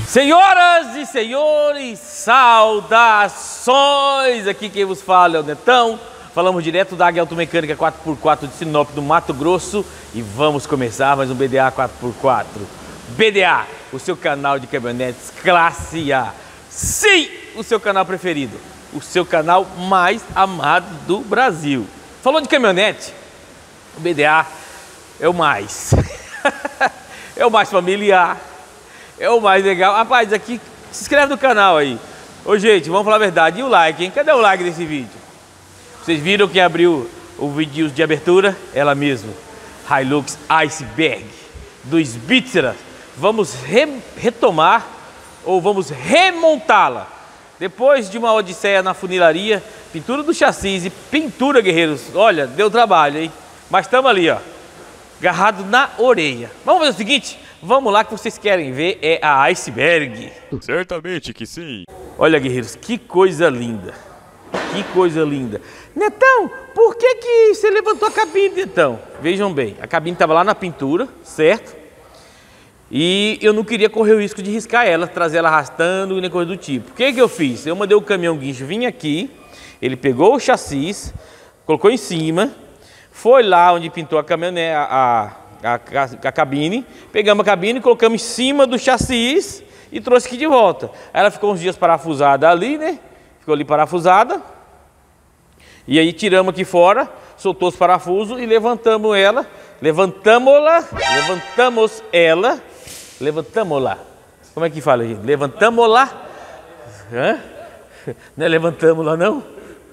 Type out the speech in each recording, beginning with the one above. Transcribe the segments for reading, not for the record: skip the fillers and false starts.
Senhoras e senhores, saudações! Aqui quem vos fala é o Netão. Falamos direto da Águia Automecânica 4x4 de Sinop, do Mato Grosso. E vamos começar mais um BDA 4x4. BDA, o seu canal de caminhonetes classe A. Sim, o seu canal preferido. O seu canal mais amado do Brasil. Falou de caminhonete? O BDA é o mais. É o mais familiar. É o mais legal. Rapaz, aqui, se inscreve no canal aí. Ô, gente, vamos falar a verdade. E o like, hein? Cadê o like desse vídeo? Vocês viram quem abriu o vídeo de abertura? Ela mesma. Hilux Iceberg, do Svitzera. Vamos retomar, ou vamos remontá-la. Depois de uma odisseia na funilaria, pintura do chassi e pintura, guerreiros. Olha, deu trabalho, hein? Mas estamos ali, ó. Agarrado na orelha. Vamos fazer o seguinte? Vamos lá, que vocês querem ver é a Iceberg. Certamente que sim. Olha, guerreiros, que coisa linda. Que coisa linda. Netão, por que você levantou a cabine, Netão? Vejam bem, a cabine estava lá na pintura, certo? E eu não queria correr o risco de riscar ela, trazer ela arrastando e nem coisa do tipo. O que eu fiz? Eu mandei o caminhão guincho vir aqui, ele pegou o chassi, colocou em cima, foi lá onde pintou a caminhonete, a cabine, pegamos a cabine, colocamos em cima do chassi e trouxe aqui de volta. Aí ela ficou uns dias parafusada ali, né? Ficou ali parafusada. E aí tiramos aqui fora, soltou os parafusos e levantamos ela. Levantamos-la. Como é que fala, gente? Levantamos-la. Não é levantamos-la, não?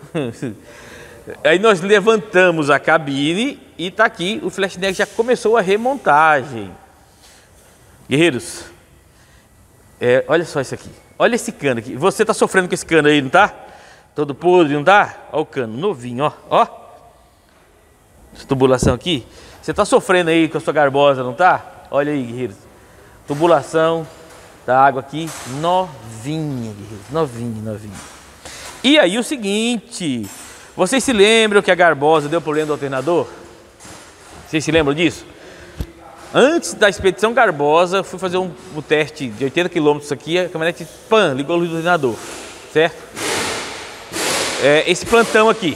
Aí nós levantamos a cabine e tá aqui, o Flashneck já começou a remontagem. Guerreiros, olha só isso aqui. Olha esse cano aqui. Você tá sofrendo com esse cano aí, não tá? Todo podre, não tá? Olha o cano, novinho, ó. Ó. Essa tubulação aqui. Você tá sofrendo aí com a sua garbosa, não tá? Olha aí, guerreiros. Tubulação da água aqui, novinha, guerreiros. Novinha. E aí o seguinte... Vocês se lembram que a garbosa deu problema do alternador? Vocês se lembram disso? Antes da expedição Garbosa, fui fazer um teste de 80 km aqui, a caminhonete, pã, ligou a luz do alternador, certo? Esse plantão aqui.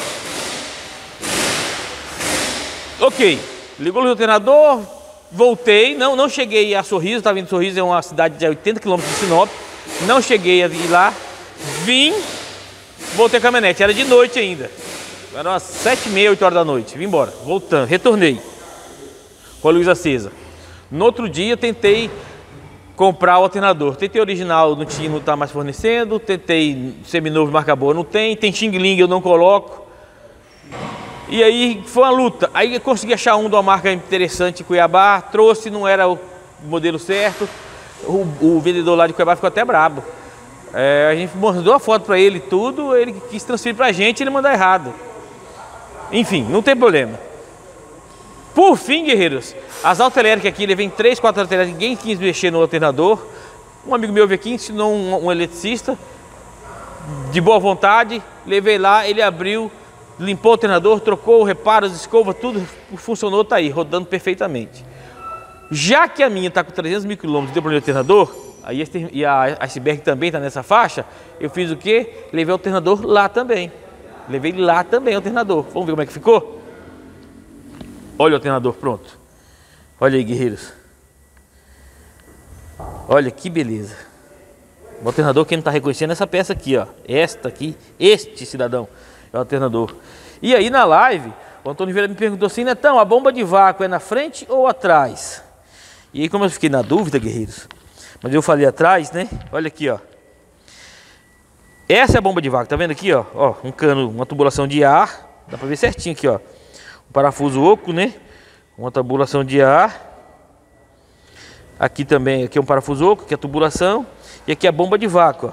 Ok, ligou a luz do alternador, voltei, não cheguei a Sorriso, estava indo Sorriso, é uma cidade de 80 km de Sinop, não cheguei a ir lá, vim, voltei a caminhonete, era de noite ainda, era umas 7h30, 8 horas da noite, vim embora, voltando, retornei. Com a luz acesa. No outro dia tentei comprar o alternador. Tentei original, não tá mais fornecendo. Tentei seminovo, marca boa, não tem. Tem Xing Ling, eu não coloco. E aí foi uma luta. Aí eu consegui achar um de uma marca interessante em Cuiabá. Trouxe, não era o modelo certo. O vendedor lá de Cuiabá ficou até brabo. A gente mandou a foto para ele e tudo. Ele quis transferir pra gente e ele mandou errado. Enfim, não tem problema. Por fim, guerreiros, as autoelétricas aqui, ele vem 3, 4 autoelétricas, ninguém quis mexer no alternador. Um amigo meu veio aqui, ensinou um eletricista, de boa vontade, levei lá, ele abriu, limpou o alternador, trocou o reparo, as escovas, tudo funcionou, tá aí, rodando perfeitamente. Já que a minha está com 300 mil quilômetros, deu problema de alternador, e a Iceberg também está nessa faixa, eu fiz o quê? Levei o alternador lá também. Levei lá também o alternador. Vamos ver como é que ficou? Olha o alternador pronto. Olha aí, guerreiros. Olha que beleza. O alternador, quem não está reconhecendo essa peça aqui, ó. Esta aqui, este cidadão é o alternador. E aí na live, o Antônio Vieira me perguntou assim, Netão, a bomba de vácuo é na frente ou atrás? E aí como eu fiquei na dúvida, guerreiros, mas eu falei atrás, né? Olha aqui, ó. Essa é a bomba de vácuo, tá vendo aqui, ó? Ó, um cano, uma tubulação de ar. Dá pra ver certinho aqui, ó. Parafuso oco, né? Uma tubulação de ar. Aqui também, aqui é um parafuso oco, aqui é a tubulação. E aqui é a bomba de vácuo, ó.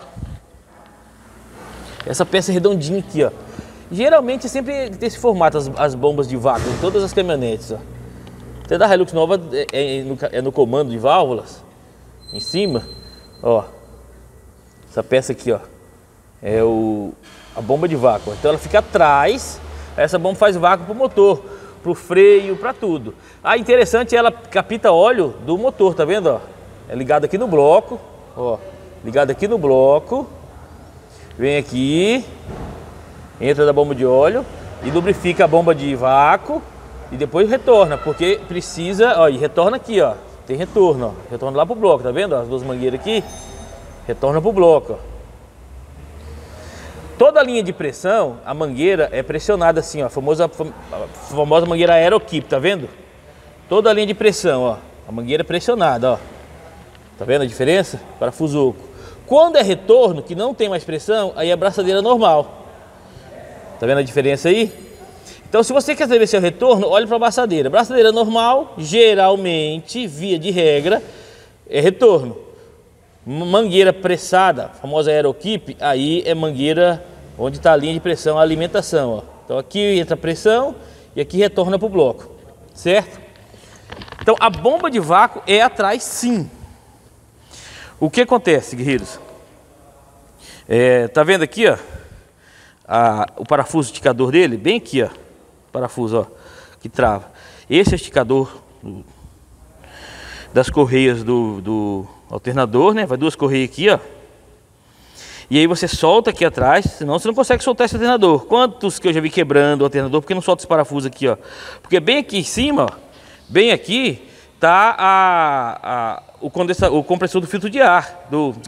Essa peça redondinha aqui, ó. Geralmente sempre tem esse formato, as bombas de vácuo, em todas as caminhonetes, ó. Até da Hilux nova é no comando de válvulas, em cima, ó. Essa peça aqui, ó, é a bomba de vácuo. Então ela fica atrás. Essa bomba faz vácuo para o motor, para o freio, para tudo. Interessante, ela capta óleo do motor, tá vendo? Ó? É ligado aqui no bloco, ó, ligado aqui no bloco. Vem aqui, entra da bomba de óleo e lubrifica a bomba de vácuo e depois retorna, porque precisa, ó, e retorna aqui, ó. Tem retorno, ó. Retorna lá pro bloco, tá vendo? Ó, as duas mangueiras aqui, retorna pro bloco, ó. Toda a linha de pressão, a mangueira é pressionada assim, ó, a famosa mangueira Aerokeep, tá vendo? Toda a linha de pressão, ó, a mangueira é pressionada, ó. Tá vendo a diferença? Parafuso oco. Quando é retorno, que não tem mais pressão, aí é braçadeira normal. Tá vendo a diferença aí? Então, se você quer saber se é o retorno, olhe para a braçadeira. Braçadeira normal, geralmente, via de regra, é retorno. Mangueira pressada, famosa Aerokeep, aí é mangueira onde está a linha de pressão, a alimentação, ó. Então, aqui entra a pressão e aqui retorna para o bloco, certo? Então, a bomba de vácuo é atrás, sim. O que acontece, guerreiros? Tá vendo aqui, ó, o parafuso esticador dele, bem aqui, ó, parafuso, ó, que trava. Esse é o esticador das correias do alternador, né? Vai duas correias aqui, ó. E aí você solta aqui atrás, senão você não consegue soltar esse alternador. Quantos que eu já vi quebrando o alternador, porque não solta esse parafuso aqui, ó? Porque bem aqui em cima, ó, bem aqui, tá o compressor do filtro de ar,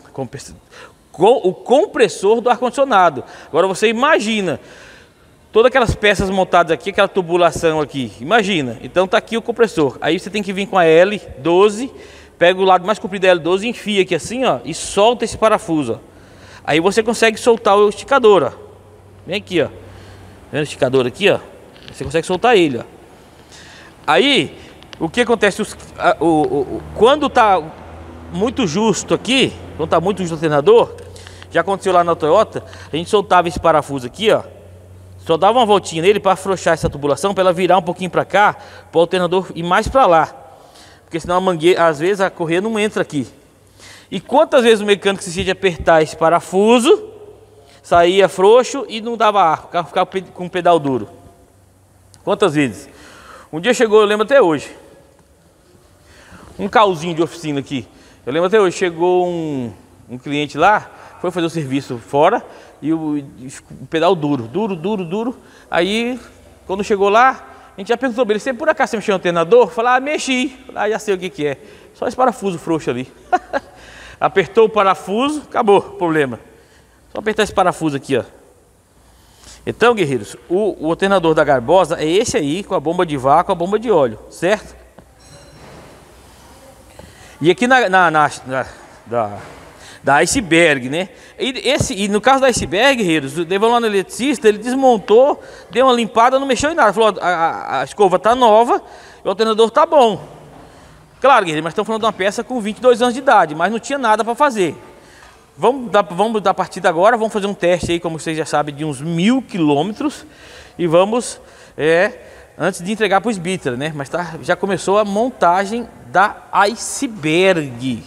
o compressor do ar-condicionado. Agora você imagina todas aquelas peças montadas aqui, aquela tubulação aqui, imagina. Então tá aqui o compressor, aí você tem que vir com a L12, pega o lado mais comprido da L12, enfia aqui assim, ó, e solta esse parafuso, ó. Aí você consegue soltar o esticador, ó. Vem aqui, ó. Vendo o esticador aqui, ó? Você consegue soltar ele, ó. Aí, o que acontece? Quando tá muito justo aqui, quando tá muito justo o alternador, já aconteceu lá na Toyota, a gente soltava esse parafuso aqui, ó. Só dava uma voltinha nele para afrouxar essa tubulação, para ela virar um pouquinho para cá, para o alternador ir mais para lá. Porque senão a mangueira, às vezes a correia não entra aqui. E quantas vezes o mecânico se de apertar esse parafuso, saía frouxo e não dava ar, o carro ficava com o pedal duro. Quantas vezes? Um dia chegou, eu lembro até hoje, um carrozinho de oficina aqui. Eu lembro até hoje, chegou um cliente lá, foi fazer o serviço fora e o pedal duro. Aí, quando chegou lá, a gente já perguntou para ele, você por acaso você mexeu no alternador? Falei, mexi. Já sei o que é. Só esse parafuso frouxo ali. Apertou o parafuso, acabou o problema. Só apertar esse parafuso aqui, ó. Então, guerreiros, o alternador da Garbosa é esse aí, com a bomba de vácuo, a bomba de óleo, certo? E aqui da Iceberg, né? E no caso da Iceberg, guerreiros, levou lá no eletricista, ele desmontou, deu uma limpada, não mexeu em nada. Falou, a escova tá nova e o alternador tá bom. Claro, guerreiros, mas estamos falando de uma peça com 22 anos de idade, mas não tinha nada para fazer. Vamos dar partida agora, vamos fazer um teste aí, como vocês já sabem, de uns 1000 quilômetros. E vamos, antes de entregar para o Sbitra, né? Mas já começou a montagem da Iceberg.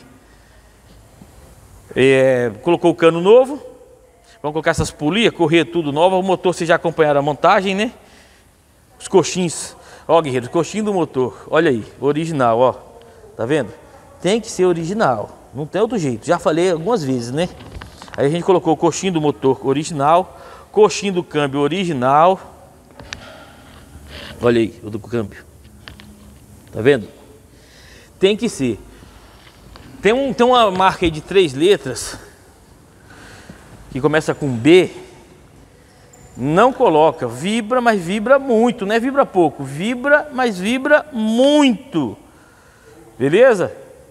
Colocou o cano novo, vamos colocar essas polias, correr tudo novo. O motor, vocês já acompanharam a montagem, né? Os coxins, ó, guerreiros, coxinho do motor, olha aí, original, ó, tá vendo? Tem que ser original, não tem outro jeito, já falei algumas vezes, né? Aí a gente colocou o coxinho do motor original, coxinho do câmbio original, olha aí, o do câmbio, tá vendo? Tem que ser. Tem uma marca aí de 3 letras que começa com B. Não coloca, vibra, mas vibra muito, não é vibra pouco, vibra, mas vibra muito. Beleza?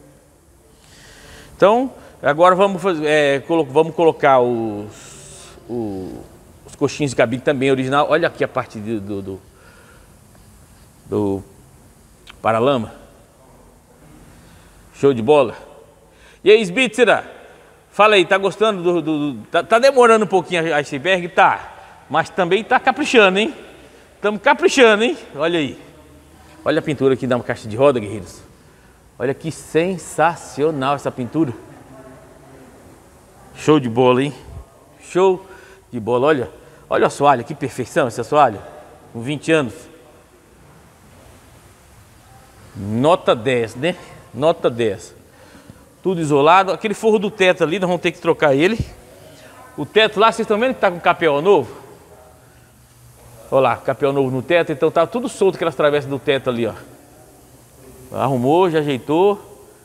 Então, agora vamos colocar os coxinhos de cabine também original. Olha aqui a parte do paralama. Show de bola. E aí, Sbitra, fala aí, tá gostando tá demorando um pouquinho a Iceberg? Tá, mas também tá caprichando, hein? Estamos caprichando, hein? Olha aí. Olha a pintura aqui da caixa de roda, guerreiros. Olha que sensacional essa pintura. Show de bola, hein? Show de bola. Olha o assoalho, que perfeição esse assoalho. Com 20 anos. Nota 10, né? Nota 10. Tudo isolado. Aquele forro do teto ali, nós vamos ter que trocar ele. O teto lá, vocês estão vendo que tá com capel novo? Olha lá, capel novo no teto. Então tá tudo solto aquelas travessas do teto ali, ó. Arrumou, já ajeitou.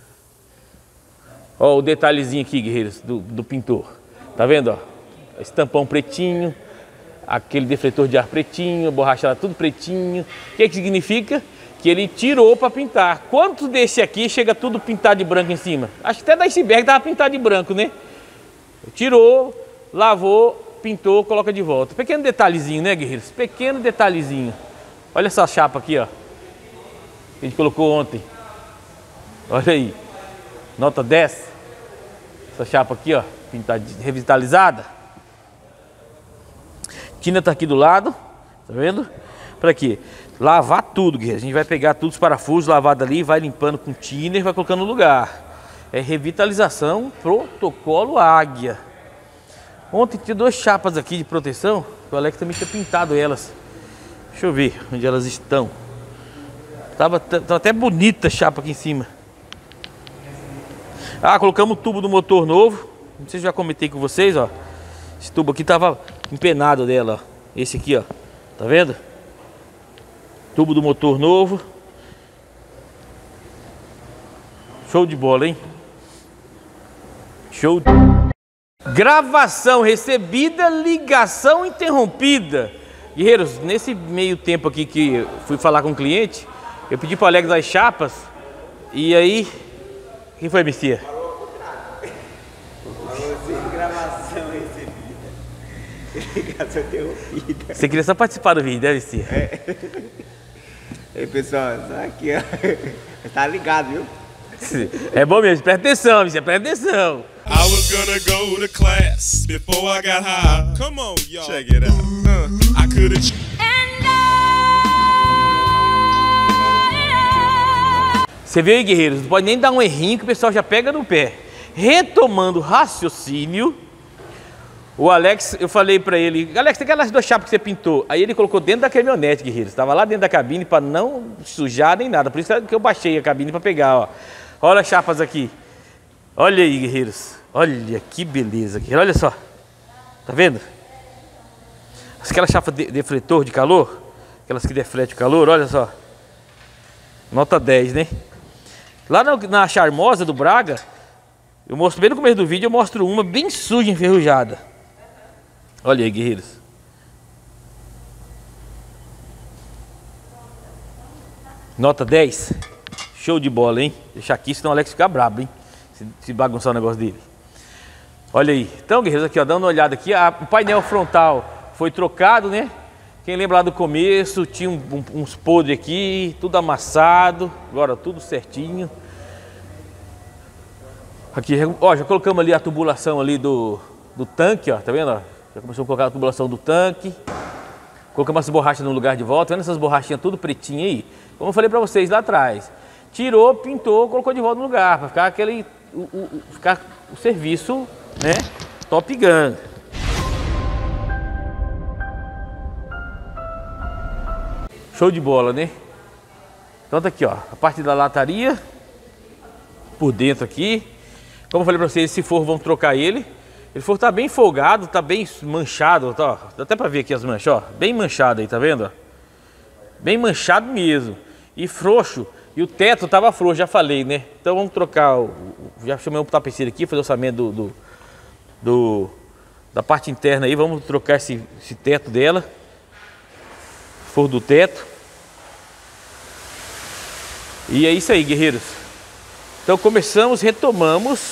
Ó o detalhezinho aqui, guerreiros, do pintor. Tá vendo, ó? Estampão pretinho. Aquele defletor de ar pretinho, borracha tudo pretinho. O que significa? Que ele tirou para pintar. Quantos desse aqui chega tudo pintado de branco em cima? Acho que até da iceberg tava pintado de branco, né? Tirou, lavou, pintou, coloca de volta. Pequeno detalhezinho, né, guerreiros? Pequeno detalhezinho. Olha essa chapa aqui, ó. Que a gente colocou ontem. Olha aí. Nota 10. Essa chapa aqui, ó. Pintada, revitalizada. Tina tá aqui do lado, tá vendo? Para quê? Lavar tudo, guerreiro. A gente vai pegar todos os parafusos lavados ali, vai limpando com thinner e vai colocando no lugar. É revitalização protocolo Águia. Ontem tinha duas chapas aqui de proteção, o Alex também tinha pintado elas. Deixa eu ver onde elas estão. Tava até bonita a chapa aqui em cima. Ah, colocamos o tubo do motor novo. Não sei se já comentei com vocês, ó. Esse tubo aqui tava empenado dela, ó. Esse aqui, ó. Tá vendo? Tubo do motor novo. Show de bola, hein? Show. Gravação recebida, ligação interrompida. Guerreiros, nesse meio tempo aqui que eu fui falar com o cliente, eu pedi para o Alex as chapas. E aí... O que foi, Messia? Gravação recebida, ligação interrompida. Você queria só participar do vídeo, deve ser. Ei, pessoal, só aqui, ó. Tá ligado, viu? É bom mesmo, presta atenção, Messia, presta atenção. I was gonna go to class before I got high. Come on, y'all. Check it out. I could've. Você viu aí, guerreiros? Não pode nem dar um errinho que o pessoal já pega no pé. Retomando o raciocínio, o Alex, eu falei pra ele, Alex, tem aquelas duas chapas que você pintou. Aí ele colocou dentro da caminhonete, guerreiros. Estava lá dentro da cabine para não sujar nem nada. Por isso que eu baixei a cabine para pegar, ó. Olha as chapas aqui. Olha aí, guerreiros. Olha que beleza, guerreiros. Olha só. Tá vendo? Aquela chapa de defletor de calor, aquelas que defletem o calor, olha só. Nota 10, né? Lá na Charmosa do Braga, eu mostro bem no começo do vídeo, eu mostro uma bem suja, enferrujada. Olha aí, guerreiros. Nota 10. Show de bola, hein? Deixar aqui, senão o Alex fica brabo, hein? Se bagunçar o negócio dele. Olha aí. Então, guerreiros, aqui, ó, dando uma olhada aqui. O painel frontal foi trocado, né? Quem lembra lá do começo, tinha uns podres aqui, tudo amassado. Agora tudo certinho. Aqui, ó, já colocamos ali a tubulação ali do tanque, ó, tá vendo? Ó? Já começou a colocar a tubulação do tanque. Colocamos as borrachas no lugar de volta. Vendo essas borrachinhas tudo pretinhas aí? Como eu falei pra vocês lá atrás. Tirou, pintou, colocou de volta no lugar. Pra ficar aquele... ficar o serviço, né? Top Gun. Show de bola, né? Então tá aqui, ó. A parte da lataria. Por dentro aqui. Como eu falei pra vocês, esse forro vamos trocar ele. Ele forro tá bem folgado, tá bem manchado, tá, ó. Dá até pra ver aqui as manchas, ó. Bem manchado aí, tá vendo? Ó? Bem manchado mesmo. E frouxo. E o teto tava frouxo, já falei, né? Então vamos trocar. Já chamei um tapeceiro aqui, fazer o orçamento da parte interna aí. Vamos trocar esse teto dela. Forro do teto. E é isso aí, guerreiros. Então retomamos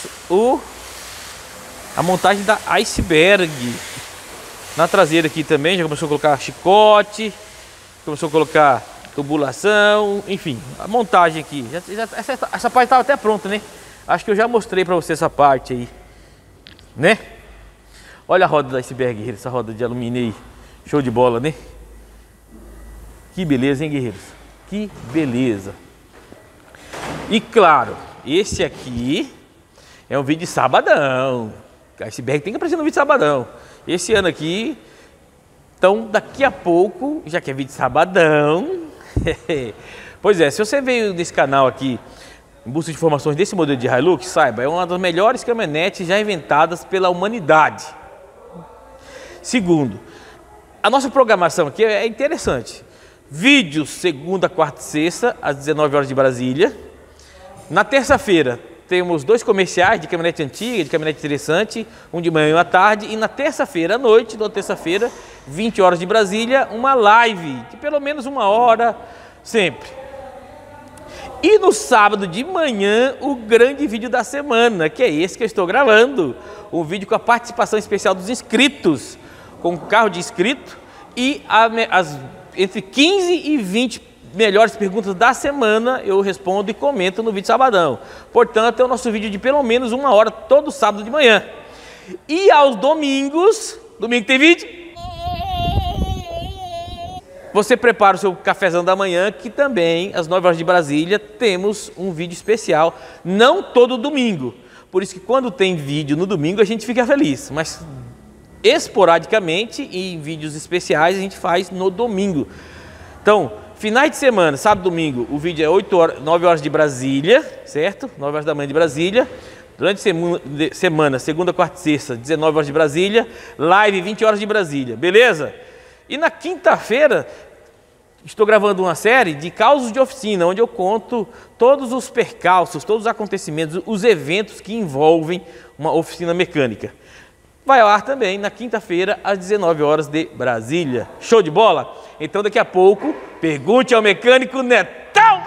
a montagem da iceberg. Na traseira aqui também já começou a colocar chicote, começou a colocar tubulação, enfim, a montagem aqui. Essa parte estava até pronta, né? Acho que eu já mostrei para você essa parte aí, né? Olha a roda da iceberg, guerreiros, essa roda de alumínio aí. Show de bola, né? Que beleza, hein, guerreiros? Que beleza. E claro, esse aqui é um vídeo de sabadão. A iceberg tem que aparecer no vídeo de sabadão. Esse ano aqui, então daqui a pouco, já que é vídeo de sabadão. Pois é, se você veio nesse canal aqui em busca de informações desse modelo de Hilux, saiba, é uma das melhores caminhonetes já inventadas pela humanidade. Segundo, a nossa programação aqui é interessante. Vídeos segunda, quarta e sexta, às 19 horas de Brasília. Na terça-feira, temos 2 comerciais de caminhonete antiga, de caminhonete interessante, um de manhã e um à tarde. E na terça-feira à noite, na terça-feira, 20 horas de Brasília, uma live de pelo menos 1 hora, sempre. E no sábado de manhã, o grande vídeo da semana, que é esse que eu estou gravando. Um vídeo com a participação especial dos inscritos, com o carro de inscrito e entre 15 e 20 melhores perguntas da semana eu respondo e comento no vídeo sabadão. Portanto, é o nosso vídeo de pelo menos 1 hora todo sábado de manhã. E aos domingos, domingo tem vídeo? Você prepara o seu cafezão da manhã, que também, às 9 horas de Brasília, temos um vídeo especial, não todo domingo. Por isso que quando tem vídeo no domingo a gente fica feliz, mas esporadicamente e em vídeos especiais a gente faz no domingo. Então, finais de semana, sábado e domingo, o vídeo é 9 horas de Brasília, certo? 9 horas da manhã de Brasília. Durante a semana, segunda, quarta e sexta, 19 horas de Brasília. Live, 20 horas de Brasília, beleza? E na quinta-feira, estou gravando uma série de causos de oficina, onde eu conto todos os percalços, todos os acontecimentos, os eventos que envolvem uma oficina mecânica. Vai ao ar também na quinta-feira, às 19 horas de Brasília. Show de bola? Então daqui a pouco, pergunte ao mecânico Netão!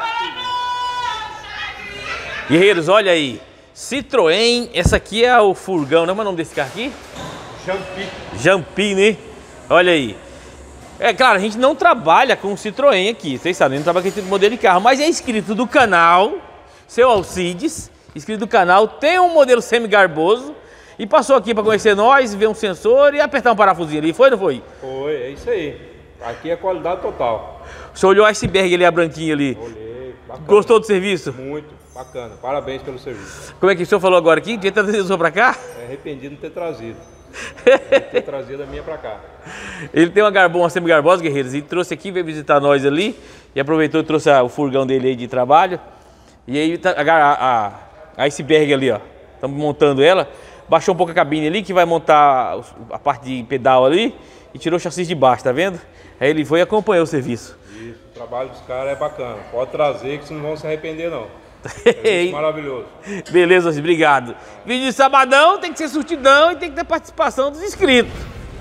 Guerreiros, olha aí. Citroën, essa aqui é o furgão, não é o nome desse carro aqui? Jampi, né? Olha aí. É claro, a gente não trabalha com Citroën aqui, vocês sabem, não trabalha com esse modelo de carro, mas é inscrito do canal, seu Alcides, inscrito do canal, tem um modelo semi-garboso, e passou aqui para conhecer nós, ver um sensor e apertar um parafusinho ali, foi ou não foi? Foi, é isso aí. Aqui é qualidade total. O senhor olhou o iceberg ali, a branquinha ali? Olhei, bacana. Gostou do serviço? Muito, bacana. Parabéns pelo serviço. Como é que o senhor falou agora aqui? Devia ter trazido o senhor para cá? É arrependido de não ter trazido. Ter trazido a minha para cá. Ele tem uma semi-garbosa, guerreiros, e trouxe aqui, veio visitar nós ali, e aproveitou e trouxe o furgão dele aí de trabalho. E aí a iceberg ali, ó, estamos montando ela. Baixou um pouco a cabine ali, que vai montar a parte de pedal ali, e tirou o chassi de baixo, tá vendo? Aí ele foi e acompanhou o serviço. Isso, o trabalho dos caras é bacana. Pode trazer que vocês não vão se arrepender, não. É maravilhoso. Beleza, obrigado. Vídeo de sabadão tem que ser surtidão e tem que ter participação dos inscritos.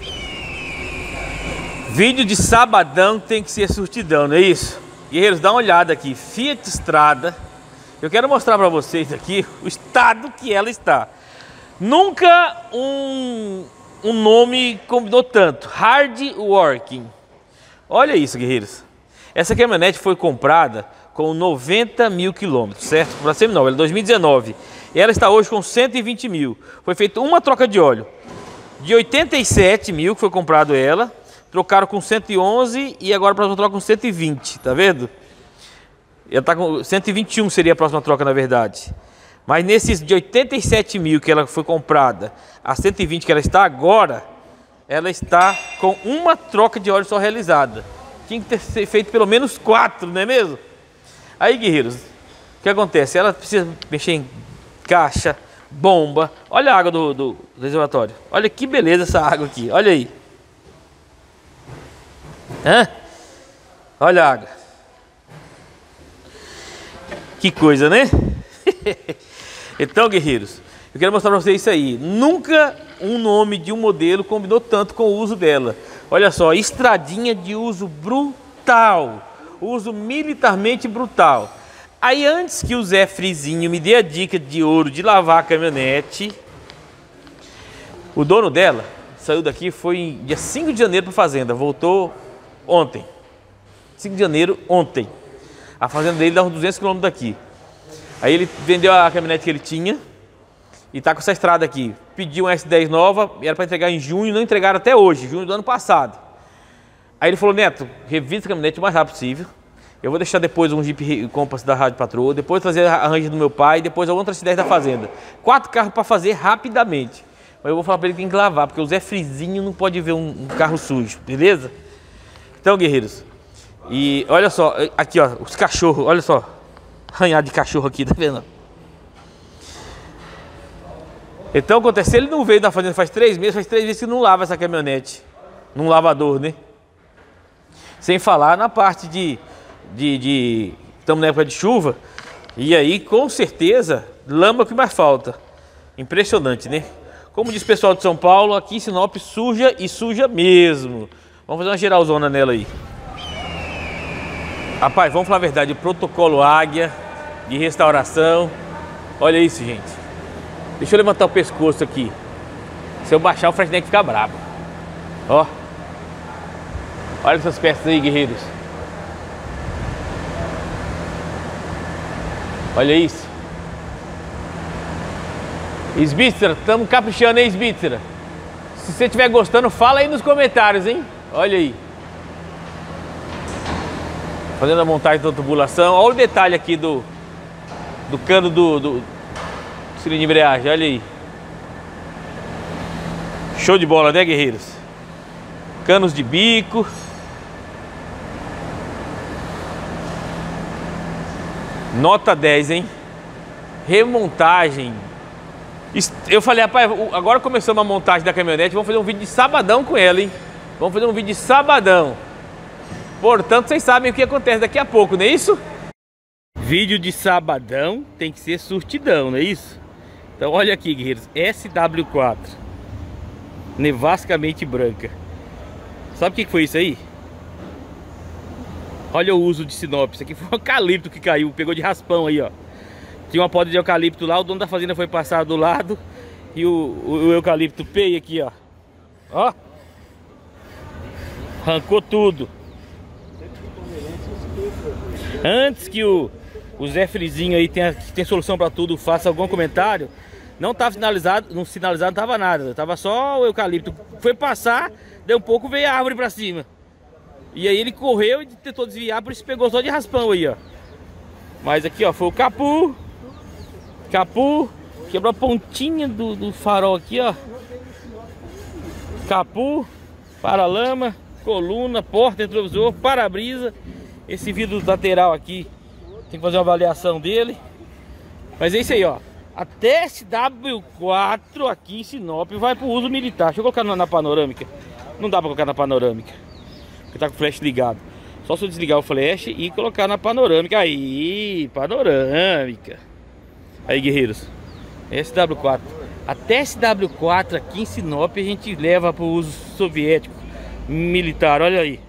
Vídeo de sabadão tem que ser surtidão, não é isso? Guerreiros, dá uma olhada aqui. Fiat Strada. Eu quero mostrar para vocês aqui o estado que ela está. Nunca um nome combinou tanto. Hard Working. Olha isso, guerreiros. Essa caminhonete foi comprada com 90 mil quilômetros, certo? Para ser nova, ela é 2019. E ela está hoje com 120 mil. Foi feita uma troca de óleo. De 87 mil que foi comprado ela, trocaram com 111 e agora a próxima troca com 120, tá vendo? Ela está com 121 seria a próxima troca, na verdade. Mas nesses de 87 mil que ela foi comprada, a 120 que ela está agora, ela está com uma troca de óleo só realizada. Tinha que ter feito pelo menos 4, não é mesmo? Aí, guerreiros, o que acontece? Ela precisa mexer em caixa, bomba. Olha a água do reservatório. Olha que beleza essa água aqui, olha aí. Hã? Olha a água. Que coisa, né? Então, guerreiros, eu quero mostrar para vocês isso aí. Nunca um nome de um modelo combinou tanto com o uso dela. Olha só, estradinha de uso brutal. Uso militarmente brutal. Aí, antes que o Zé Frizinho me dê a dica de ouro de lavar a caminhonete, o dono dela saiu daqui, foi dia 5 de janeiro para a fazenda. Voltou ontem. 5 de janeiro, ontem. A fazenda dele dá uns 200 km daqui. Aí ele vendeu a caminhonete que ele tinha e tá com essa estrada aqui. Pediu uma S10 nova, era para entregar em junho, não entregaram até hoje, junho do ano passado. Aí ele falou, Neto, revisa a caminhonete o mais rápido possível. Eu vou deixar depois um Jeep Compass da Rádio Patroa, depois trazer a Ranger do meu pai, depois a outra S10 da fazenda. 4 carros para fazer rapidamente. Mas eu vou falar para ele que tem que lavar, porque o Zé Frizinho não pode ver um carro sujo, beleza? Então, guerreiros, e olha só, aqui ó, os cachorros, olha só. Arranhado de cachorro aqui, tá vendo? Então acontece, ele não veio da fazenda faz 3 meses que não lava essa caminhonete. Num lavador, né? Sem falar na parte estamos na época de chuva. E aí, com certeza, lama que mais falta. Impressionante, né? Como diz o pessoal de São Paulo, aqui em Sinop suja e suja mesmo. Vamos fazer uma geralzona nela aí. Rapaz, vamos falar a verdade, o protocolo Águia de restauração. Olha isso, gente. Deixa eu levantar o pescoço aqui. Se eu baixar, o Fresnec fica bravo. Ó. Olha essas peças aí, guerreiros. Olha isso. Sbitzer, estamos caprichando, hein, Sbitzer? Se você estiver gostando, fala aí nos comentários, hein? Olha aí. Fazendo a montagem da tubulação. Olha o detalhe aqui do cano do cilindro de embreagem. Olha aí. Show de bola, né, guerreiros? Canos de bico. Nota 10, hein? Remontagem. Eu falei, rapaz, agora começamos a montagem da caminhonete. Vamos fazer um vídeo de sabadão com ela, hein? Vamos fazer um vídeo de sabadão. Portanto, vocês sabem o que acontece daqui a pouco, não é isso? Vídeo de sabadão tem que ser surtidão, não é isso? Então olha aqui, guerreiros, SW4 nevascamente branca. Sabe o que foi isso aí? Olha o uso de Sinop. Isso aqui foi um eucalipto que caiu, pegou de raspão aí, ó. Tinha uma poda de eucalipto lá, o dono da fazenda foi passar do lado e o eucalipto peia aqui, ó. Ó. Arrancou tudo. Antes que o Zé Frizinho aí que tem solução pra tudo, faça algum comentário. Não tava sinalizado, não tava nada. Tava só o eucalipto. Foi passar, deu um pouco, veio a árvore pra cima. E aí ele correu e tentou desviar, por isso pegou só de raspão aí, ó. Mas aqui, ó, foi o capu. Quebrou a pontinha do farol aqui, ó. Capu, paralama, coluna, porta, retrovisor, para-brisa. Esse vidro lateral aqui, tem que fazer uma avaliação dele. Mas é isso aí, ó. Até SW4 aqui em Sinop vai pro uso militar. Deixa eu colocar na panorâmica. Não dá pra colocar na panorâmica, porque tá com o flash ligado. Só se eu desligar o flash e colocar na panorâmica. Aí, panorâmica. Aí, guerreiros, SW4. Até SW4 aqui em Sinop a gente leva pro uso soviético militar, olha aí.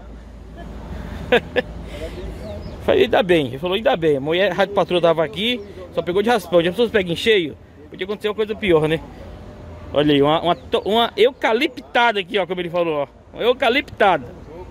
Falei, ainda bem, ele falou, ainda bem. A mulher, a rádio patrulha tava aqui, só pegou de raspão. Já pessoas pegam em cheio, podia acontecer uma coisa pior, né? Olha aí, uma eucaliptada aqui, ó, como ele falou, ó. Uma eucaliptada.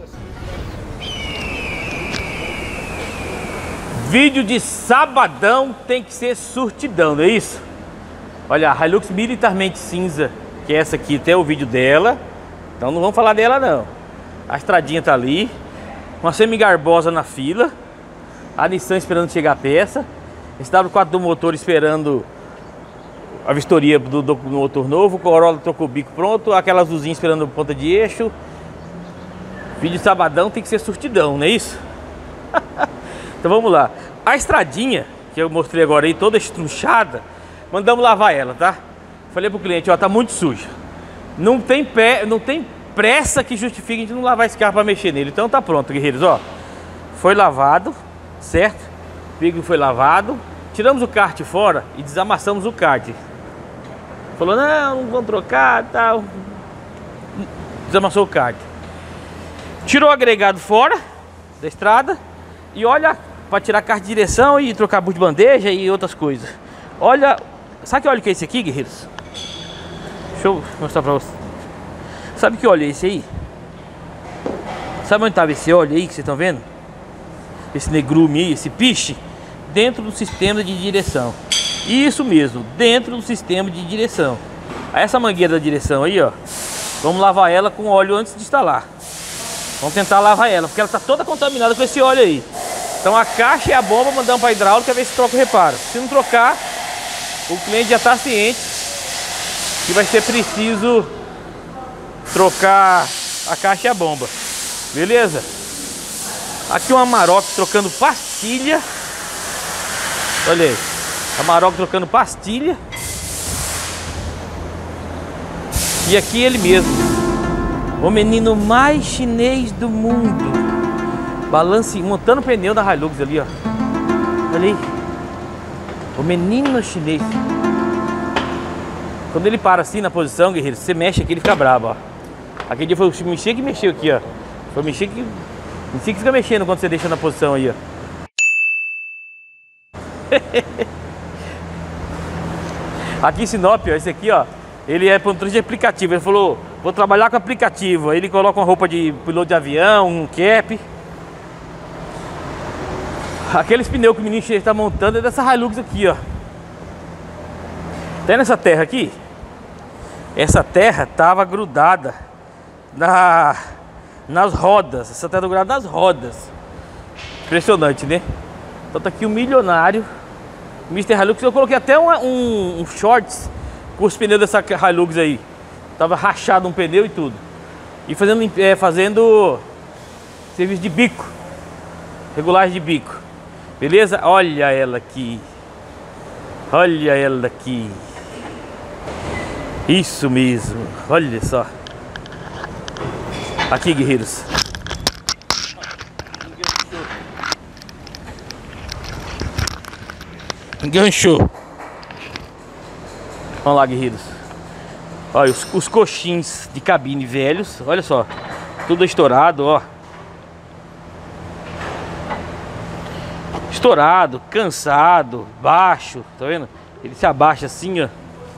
Vídeo de sabadão tem que ser surtidão, não é isso? Olha, a Hilux militarmente cinza, que é essa aqui, tem o vídeo dela. Então não vamos falar dela não. A estradinha tá ali. Uma semi-garbosa na fila. A Nissan esperando chegar a peça. Esse W4 do motor esperando a vistoria do motor novo. O Corolla trocou o bico pronto. Aquela azulzinha esperando ponta de eixo. Vídeo de sabadão tem que ser surtidão, não é isso? Então vamos lá. A estradinha, que eu mostrei agora aí, toda estruchada, mandamos lavar ela, tá? Falei pro cliente, ó, tá muito suja. Não tem pressa que justifique a gente não lavar esse carro para mexer nele. Então tá pronto, guerreiros, ó. Foi lavado, certo? O vidro foi lavado. Tiramos o kart fora e desamassamos o kart. Falou, não vamos trocar, tal. Desamassou o kart. Tirou o agregado fora da estrada. E olha, para tirar kart de direção e trocar bucho de bandeja e outras coisas. Olha, sabe que óleo que é esse aqui, guerreiros? Deixa eu mostrar para vocês. Sabe que óleo é esse aí? Sabe onde estava esse óleo aí que vocês estão vendo? Esse negrume aí, esse piche? Dentro do sistema de direção. Isso mesmo, dentro do sistema de direção. Essa mangueira da direção aí, ó. Vamos lavar ela com óleo antes de instalar. Vamos tentar lavar ela, porque ela está toda contaminada com esse óleo aí. Então a caixa e a bomba mandamos para a hidráulica ver se troca o reparo. Se não trocar, o cliente já está ciente que vai ser preciso trocar a caixa e a bomba. Beleza? Aqui uma Amarok trocando pastilha. Olha aí. Amarok trocando pastilha. E aqui ele mesmo. O menino mais chinês do mundo. Montando o pneu da Hilux ali, ó. Olha aí. O menino chinês. Quando ele para assim na posição, guerreiro, você mexe aqui, ele fica bravo, ó. Aquele dia foi o mexer que mexeu aqui, ó. Foi mexer que... Você fica mexendo quando você deixa na posição aí, ó. Aqui em Sinop, ó, esse aqui, ó, ele é produtor de aplicativo. Ele falou, vou trabalhar com aplicativo. Aí ele coloca uma roupa de piloto de avião, um cap. Aqueles pneus que o menino está montando é dessa Hilux aqui, ó. Tá nessa terra aqui? Essa terra tava grudada nas rodas. Essa terra tá grudada nas rodas. Impressionante, né? Então tá aqui o milionário Mr. Hilux. Eu coloquei até um shorts com os pneus dessa Hilux aí. Tava rachado um pneu e tudo. E fazendo serviço de bico. Regulagem de bico. Beleza? Olha ela aqui. Olha ela aqui. Isso mesmo. Olha só. Aqui, guerreiros. Enganchou. Vamos lá, guerreiros. Olha os coxins de cabine velhos. Olha só. Tudo estourado, ó. Estourado, cansado, baixo. Tá vendo? Ele se abaixa assim, ó.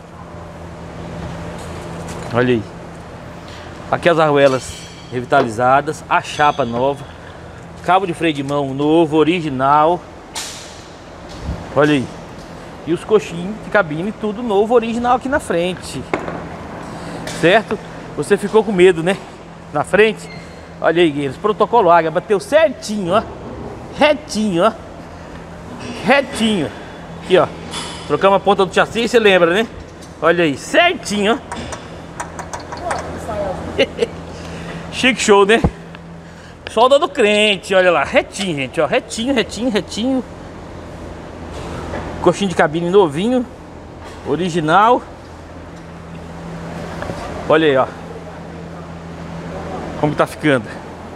Olha aí. Aqui as arruelas revitalizadas. A chapa nova. Cabo de freio de mão novo, original. Olha aí. E os coxinhos de cabine, tudo novo, original aqui na frente. Certo? Você ficou com medo, né? Na frente. Olha aí, guerreiros. Protocolo Águia. Bateu certinho, ó. Retinho, ó. Retinho. Aqui, ó. Trocamos a ponta do chassi, você lembra, né? Olha aí. Certinho, ó. Chique show, né? Solda do crente, olha lá. Retinho, gente, ó. Retinho, retinho, retinho. Coxinho de cabine novinho. Original. Olha aí, ó. Como tá ficando.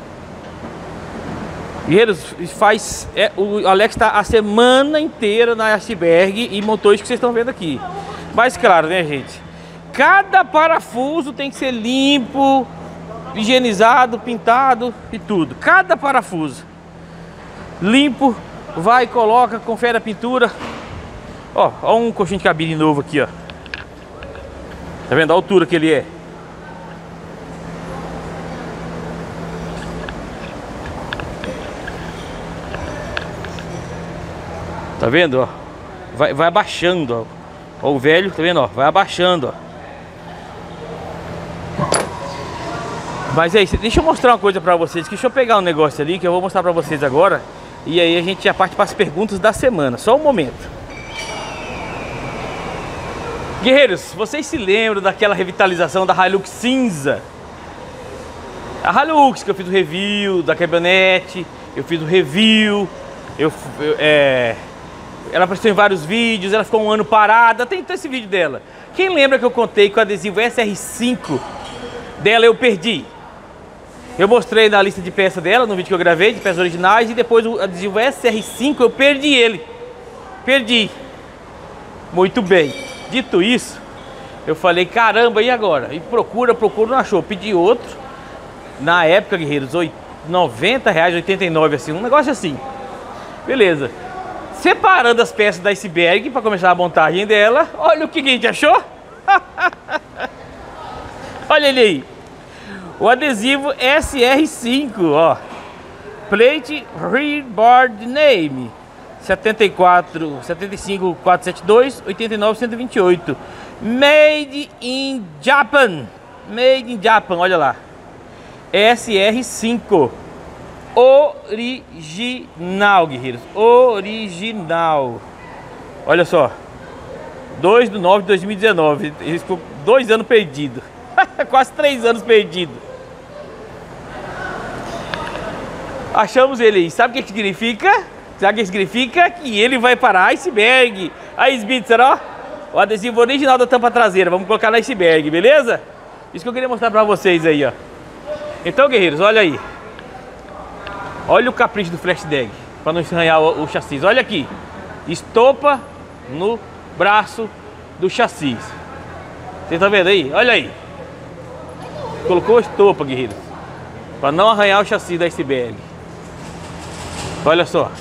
Guerreiros, o Alex tá a semana inteira na iceberg e montou isso que vocês estão vendo aqui. Mas claro, né, gente? Cada parafuso tem que ser limpo, higienizado, pintado e tudo. Cada parafuso limpo, vai, coloca, confere a pintura. Ó, ó um coxinho de cabine novo aqui, ó. Tá vendo a altura que ele é? Tá vendo, ó? Vai abaixando, ó. Ó o velho, tá vendo, ó? Vai abaixando, ó. Mas é isso, deixa eu mostrar uma coisa pra vocês. Deixa eu pegar um negócio ali que eu vou mostrar pra vocês agora. E aí a gente já parte para as perguntas da semana. Só um momento. Guerreiros, vocês se lembram daquela revitalização da Hilux cinza? A Hilux que eu fiz o review da caminhonete. Eu fiz o review. Ela apareceu em vários vídeos. Ela ficou um ano parada. Tem esse vídeo dela. Quem lembra que eu contei que o adesivo SR5 dela eu perdi? Eu mostrei na lista de peças dela, no vídeo que eu gravei, de peças originais. E depois o adesivo SR5 eu perdi ele. Perdi. Muito bem. Dito isso, eu falei, caramba, e agora? E procura, não achou. Pedi outro. Na época, guerreiros, R$90, R$89, assim, um negócio assim. Beleza. Separando as peças da iceberg para começar a montagem dela. Olha o que a gente achou. Olha ele aí. O adesivo SR5, ó. Plate Rearboard Name 75 472 89 128. Made in Japan. Made in Japan, olha lá. SR5. Original, guerreiros. Original. Olha só. 2/9/2019. Ele ficou 2 anos perdido. Quase 3 anos perdido. Achamos ele aí. Sabe o que significa? Sabe o que significa? Que ele vai para iceberg. A Spitzer, ó. O adesivo original da tampa traseira. Vamos colocar no iceberg, beleza? Isso que eu queria mostrar pra vocês aí, ó. Então, guerreiros, olha aí. Olha o capricho do flash dag. Pra não arranhar o chassi. Olha aqui. Estopa no braço do chassi. Vocês estão vendo aí? Olha aí. Colocou estopa, guerreiros. Pra não arranhar o chassi da iceberg. Olha só.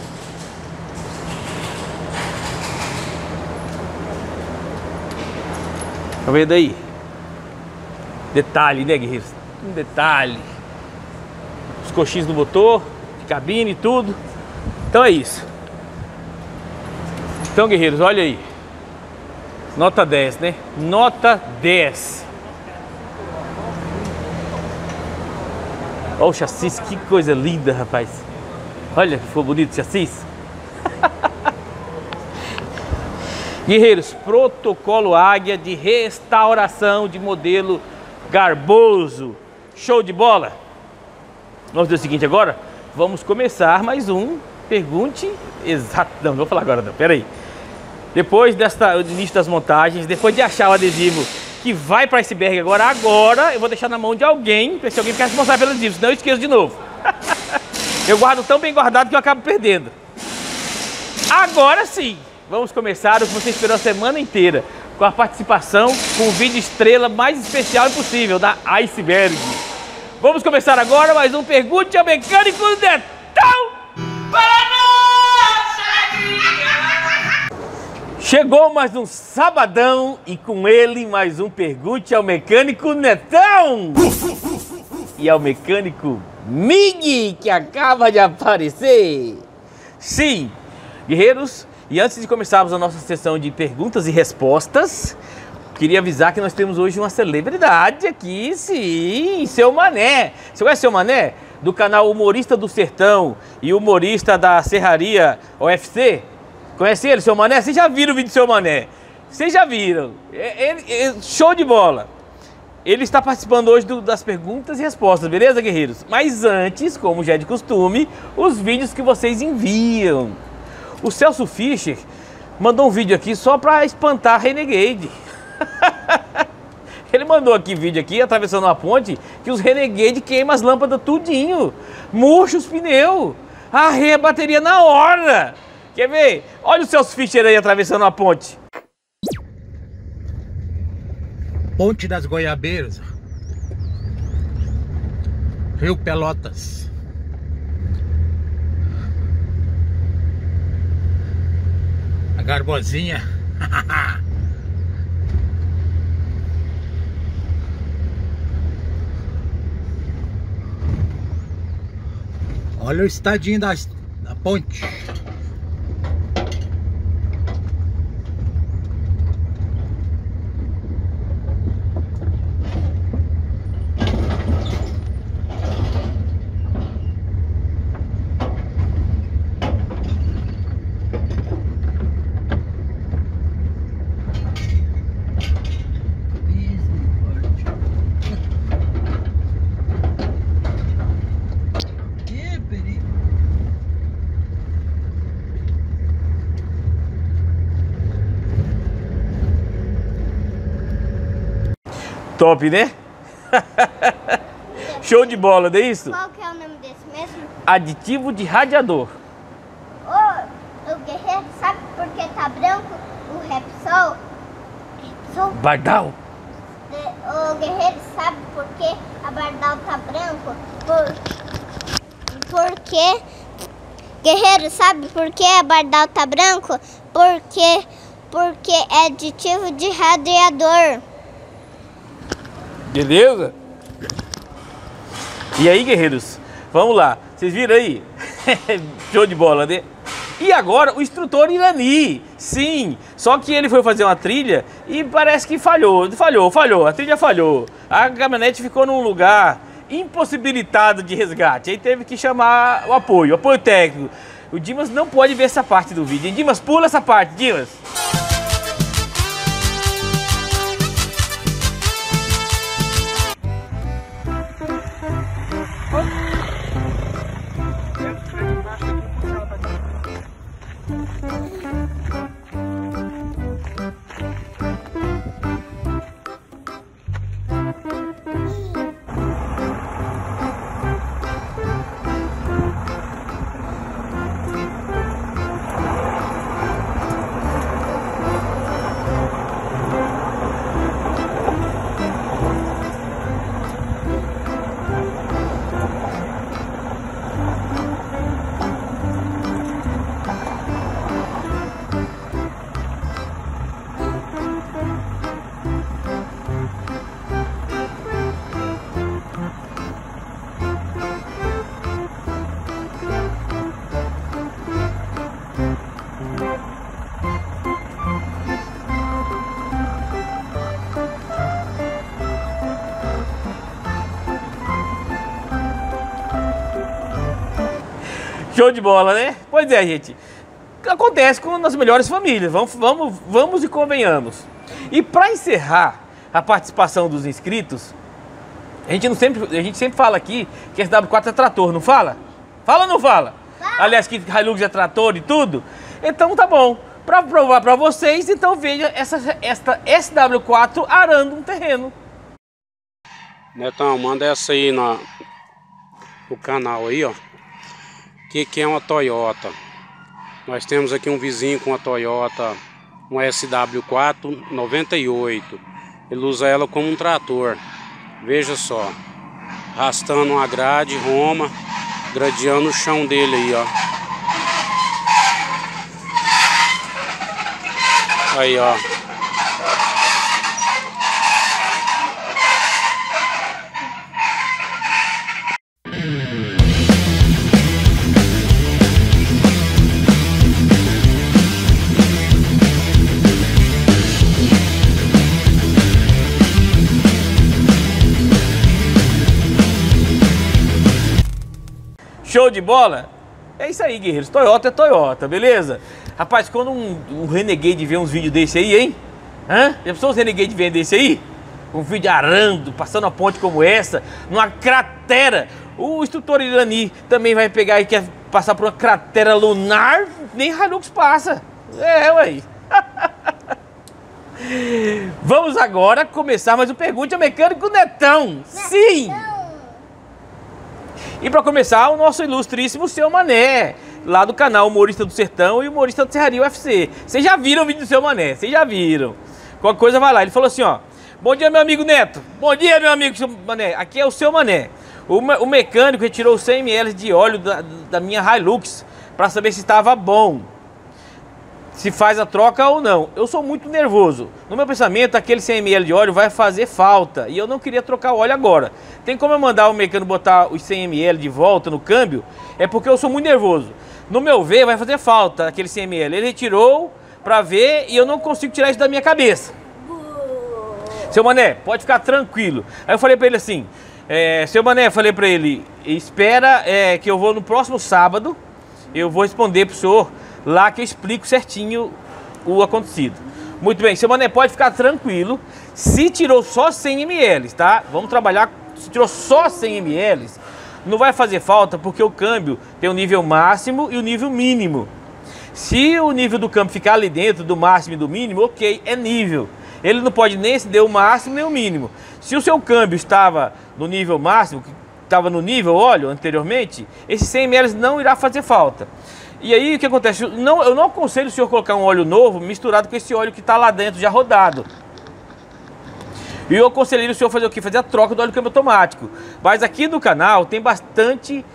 Tá vendo aí? Detalhe, né, guerreiros? Um detalhe. Os coxins do motor, de cabine e tudo. Então é isso. Então, guerreiros, olha aí. Nota 10, né? Nota 10. Olha o chassi, que coisa linda, rapaz. Olha que foi bonito o chassi. Guerreiros, protocolo Águia de restauração de modelo garboso. Show de bola? Vamos fazer o seguinte agora? Vamos começar mais um Pergunte Exato. Não vou falar agora não, pera aí. Depois do início das montagens, depois de achar o adesivo que vai para iceberg agora eu vou deixar na mão de alguém, para se alguém quer se mostrar pelo adesivo, senão eu esqueço de novo. Eu guardo tão bem guardado que eu acabo perdendo. Agora sim, vamos começar o que você esperou a semana inteira, com a participação, com o vídeo estrela mais especial possível, da Iceberg. Vamos começar agora mais um Pergunte ao Mecânico Netão para Chegou mais um sabadão e com ele mais um Pergunte ao Mecânico Netão. E ao mecânico Mig, que acaba de aparecer. Sim, guerreiros, e antes de começarmos a nossa sessão de perguntas e respostas, queria avisar que nós temos hoje uma celebridade aqui, sim, Seu Mané. Você conhece Seu Mané? Do canal Humorista do Sertão e humorista da Serraria UFC. Conhece ele, Seu Mané? Vocês já viram o vídeo do Seu Mané? Vocês já viram? Show de bola! Ele está participando hoje das perguntas e respostas, beleza, guerreiros? Mas antes, como já é de costume, os vídeos que vocês enviam. O Celso Fischer mandou um vídeo aqui só para espantar a Renegade. Ele mandou aqui vídeo aqui, atravessando uma ponte, que os Renegade queimam as lâmpadas tudinho, murcha os pneus, arreia a bateria na hora. Quer ver? Olha o Celso Fischer aí atravessando a ponte. Ponte das Goiabeiras, Rio Pelotas. A Garbosinha. Olha o estadinho da ponte. Top, né? Show de bola, não é isso? Qual que é o nome desse mesmo? Aditivo de radiador. O guerreiro sabe por que tá branco o Repsol? Bardal. O guerreiro sabe por que a Bardal tá branco? Porque... Guerreiro sabe por que a Bardal tá branco? Porque é aditivo de radiador. Beleza? E aí, guerreiros? Vamos lá. Vocês viram aí? Show de bola, né? E agora o instrutor Irani. Sim, só que ele foi fazer uma trilha e parece que falhou. A trilha falhou. A caminhonete ficou num lugar impossibilitado de resgate. Aí teve que chamar o apoio técnico. O Dimas não pode ver essa parte do vídeo. Dimas, pula essa parte, Dimas. Show de bola, né? Pois é, gente. Acontece com as melhores famílias. Vamos e convenhamos. E para encerrar a participação dos inscritos, a gente sempre fala aqui que SW4 é trator, não fala? Fala ou não fala? Aliás, que Hilux é trator e tudo. Então tá bom. Para provar para vocês, então veja esta SW4 arando um terreno. Netão, manda essa aí no canal aí, ó. Que é uma Toyota. Nós temos aqui um vizinho com uma Toyota, uma SW4 98. Ele usa ela como um trator. Veja só, arrastando uma grade, Roma, gradeando o chão dele aí, ó. Aí, ó. Show de bola? É isso aí, guerreiros. Toyota é Toyota, beleza? Rapaz, quando um Renegade vê uns vídeos desse aí, hein? Já pensou os Renegade vendo desse aí? Um vídeo arando, passando uma ponte como essa, numa cratera. O instrutor Irani também vai pegar e quer passar por uma cratera lunar, nem Hilux passa. É, ué. Vamos agora começar mais um Pergunte ao Mecânico Netão. Sim! E para começar, o nosso ilustríssimo Seu Mané, lá do canal Humorista do Sertão e Humorista do Serraria UFC. Vocês já viram o vídeo do Seu Mané, vocês já viram. Qualquer coisa vai lá. Ele falou assim, ó: bom dia, meu amigo Neto. Bom dia, meu amigo Seu Mané. Aqui é o Seu Mané. O mecânico retirou 100 ml de óleo da minha Hilux para saber se estava bom, se faz a troca ou não. Eu sou muito nervoso. No meu pensamento, aquele 100 ml de óleo vai fazer falta e eu não queria trocar o óleo agora. Tem como eu mandar o mecânico botar os 100 ml de volta no câmbio? É porque eu sou muito nervoso. No meu ver, vai fazer falta aquele 100 ml. Ele retirou para ver e eu não consigo tirar isso da minha cabeça. Seu Mané, pode ficar tranquilo. Aí eu falei para ele assim, seu Mané, falei para ele, espera que eu vou no próximo sábado, eu vou responder pro senhor lá que eu explico certinho o acontecido. Muito bem, seu Mané, pode ficar tranquilo. Se tirou só 100 ml, tá? Vamos trabalhar, se tirou só 100 ml, não vai fazer falta porque o câmbio tem o nível máximo e o nível mínimo. Se o nível do câmbio ficar ali dentro do máximo e do mínimo, ok, é nível. Ele não pode nem se der o máximo nem o mínimo. Se o seu câmbio estava no nível máximo, estava no nível óleo anteriormente, esses 100 ml não irá fazer falta. E aí o que acontece? Eu não aconselho o senhor colocar um óleo novo misturado com esse óleo que está lá dentro já rodado. E eu aconselho o senhor fazer o quê? Fazer a troca do óleo câmbio automático. Mas aqui no canal tem bastante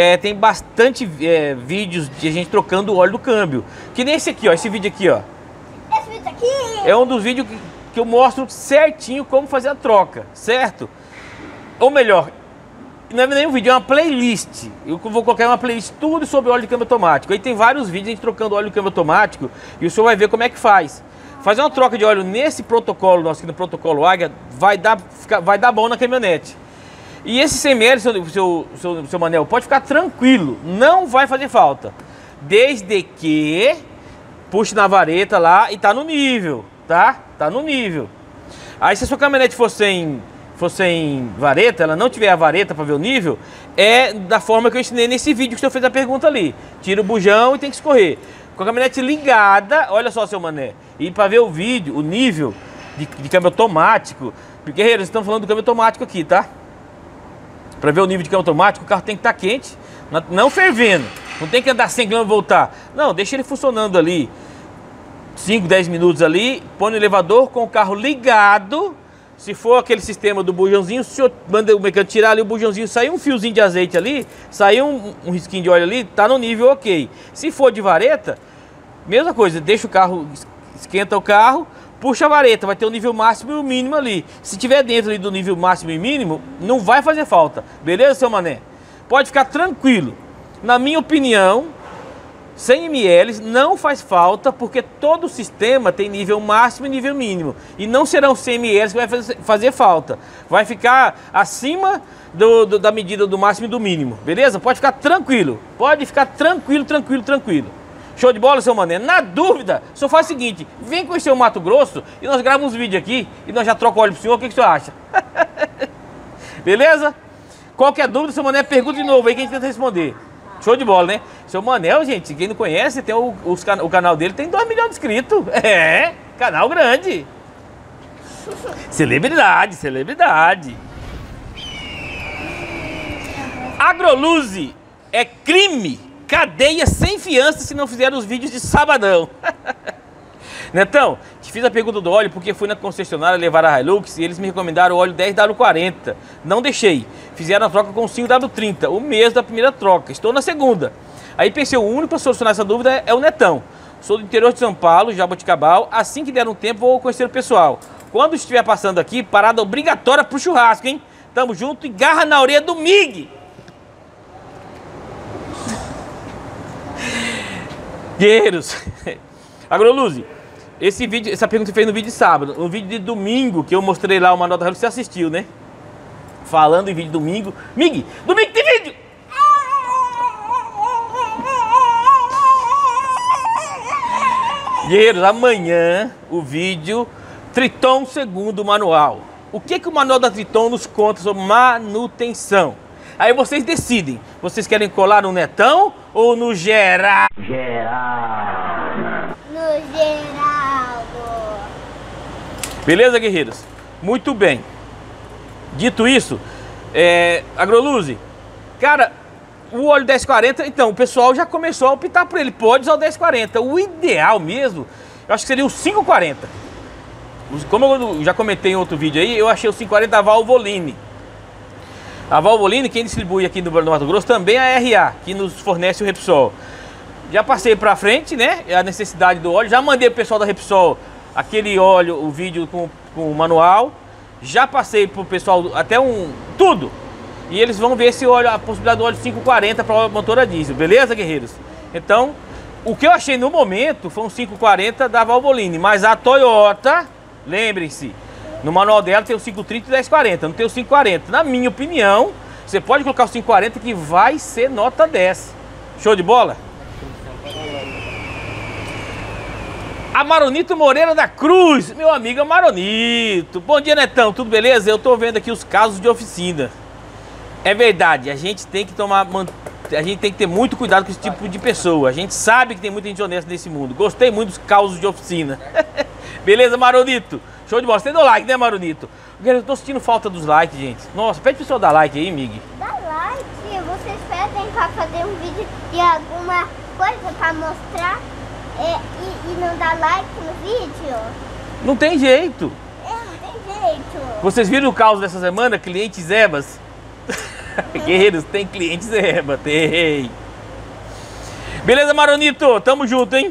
vídeos de a gente trocando o óleo do câmbio. Que nem esse aqui, ó, esse vídeo aqui, ó. Esse vídeo aqui é um dos vídeos que eu mostro certinho como fazer a troca, certo? Ou melhor, não é nem um vídeo, é uma playlist. Eu vou colocar uma playlist tudo sobre óleo de câmbio automático. Aí tem vários vídeos a gente trocando óleo de câmbio automático e o senhor vai ver como é que faz. Fazer uma troca de óleo nesse protocolo, nosso aqui no protocolo Águia, vai dar bom na caminhonete. E esse 100 ml, seu Manel, pode ficar tranquilo, não vai fazer falta. Desde que puxe na vareta lá e tá no nível, tá? Tá no nível. Aí se a sua caminhonete for sem vareta, ela não tiver a vareta para ver o nível, é da forma que eu ensinei nesse vídeo que o senhor fez a pergunta ali. Tira o bujão e tem que escorrer. Com a caminhonete ligada, olha só, seu Mané, e para ver o vídeo, o nível de câmbio automático, guerreiros, estamos falando do câmbio automático aqui, tá? Para ver o nível de câmbio automático, o carro tem que estar quente, não fervendo, não tem que andar 100 km e voltar. Não, deixa ele funcionando ali, 5, 10 minutos ali, põe no elevador com o carro ligado. Se for aquele sistema do bujãozinho, o senhor manda o mecânico tirar ali o bujãozinho, sair um fiozinho de azeite ali, sair um risquinho de óleo ali, tá no nível ok. Se for de vareta, mesma coisa, deixa o carro, esquenta o carro, puxa a vareta, vai ter o nível máximo e o mínimo ali. Se tiver dentro ali do nível máximo e mínimo, não vai fazer falta. Beleza, seu Mané? Pode ficar tranquilo. Na minha opinião, 100 ml não faz falta, porque todo o sistema tem nível máximo e nível mínimo. E não serão 100 ml que vai fazer falta. Vai ficar acima da medida do máximo e do mínimo, beleza? Pode ficar tranquilo. Pode ficar tranquilo. Show de bola, seu mané? Na dúvida, só faz o seguinte, vem conhecer o Mato Grosso e nós gravamos uns vídeos aqui e nós já trocamos óleo pro senhor, o que o senhor acha? Beleza? Qualquer dúvida, seu mané, pergunta de novo aí que a gente tenta responder. Show de bola, né? Seu Manel, gente, quem não conhece, tem o canal dele tem 2 milhões de inscritos. É, canal grande. Celebridade. Agroluze é crime, cadeia sem fiança se não fizer os vídeos de sabadão. Netão, te fiz a pergunta do óleo porque fui na concessionária levar a Hilux e eles me recomendaram o óleo 10W40. Não deixei. Fizeram a troca com o 5W30, o mês da primeira troca. Estou na segunda. Aí pensei, o único para solucionar essa dúvida é o Netão. Sou do interior de São Paulo, Jaboticabal. Assim que der um tempo, vou conhecer o pessoal. Quando estiver passando aqui, parada obrigatória pro churrasco, hein? Tamo junto e garra na orelha do Mig. Guerreiros. Agroluze. Essa pergunta você fez no vídeo de sábado. No vídeo de domingo, que eu mostrei lá o manual da Hilux, você assistiu, né? Falando em vídeo de domingo. Mig, domingo tem vídeo! Guerreiros, amanhã o vídeo Triton segundo manual. O que o manual da Triton nos conta sobre manutenção? Aí vocês decidem. Vocês querem colar no Netão ou no geral? No geral. Beleza, guerreiros? Muito bem. Dito isso, Agroluze, cara, o óleo 1040, então, o pessoal já começou a optar por ele. Pode usar o 1040. O ideal mesmo, eu acho que seria o 540. Como eu já comentei em outro vídeo aí, eu achei o 540 da Valvoline. A Valvoline, quem distribui aqui no Mato Grosso, também é a RA, que nos fornece o Repsol. Já passei pra frente, né, a necessidade do óleo. Já mandei pro pessoal da Repsol aquele óleo, o vídeo com o manual. Já passei pro pessoal até tudo. E eles vão ver esse óleo, a possibilidade do óleo 540 para motor a diesel, beleza, guerreiros? Então, o que eu achei no momento foi um 540 da Valvoline, mas a Toyota, lembrem-se, no manual dela tem o 530 e o 1040, não tem o 540. Na minha opinião, você pode colocar o 540 que vai ser nota 10. Show de bola? A Maronito Moreira da Cruz, meu amigo Maronito. Bom dia, Netão, tudo beleza? Eu tô vendo aqui os casos de oficina. É verdade, a gente tem que ter muito cuidado com esse tipo de pessoa. A gente sabe que tem muita gente honesta nesse mundo. Gostei muito dos causos de oficina. Beleza, Maronito? Show de bola. Você deu like, né, Maronito? Eu tô sentindo falta dos likes, gente. Nossa, pede pro pessoal dar like aí, Mig. Dá like. Vocês pedem pra fazer um vídeo de alguma coisa pra mostrar e não dar like no vídeo? Não tem jeito. Não tem jeito. Vocês viram o caos dessa semana? Clientes Ebas? Guerreiros, tem clientes Eba, tem. Beleza, Maronito? Tamo junto, hein?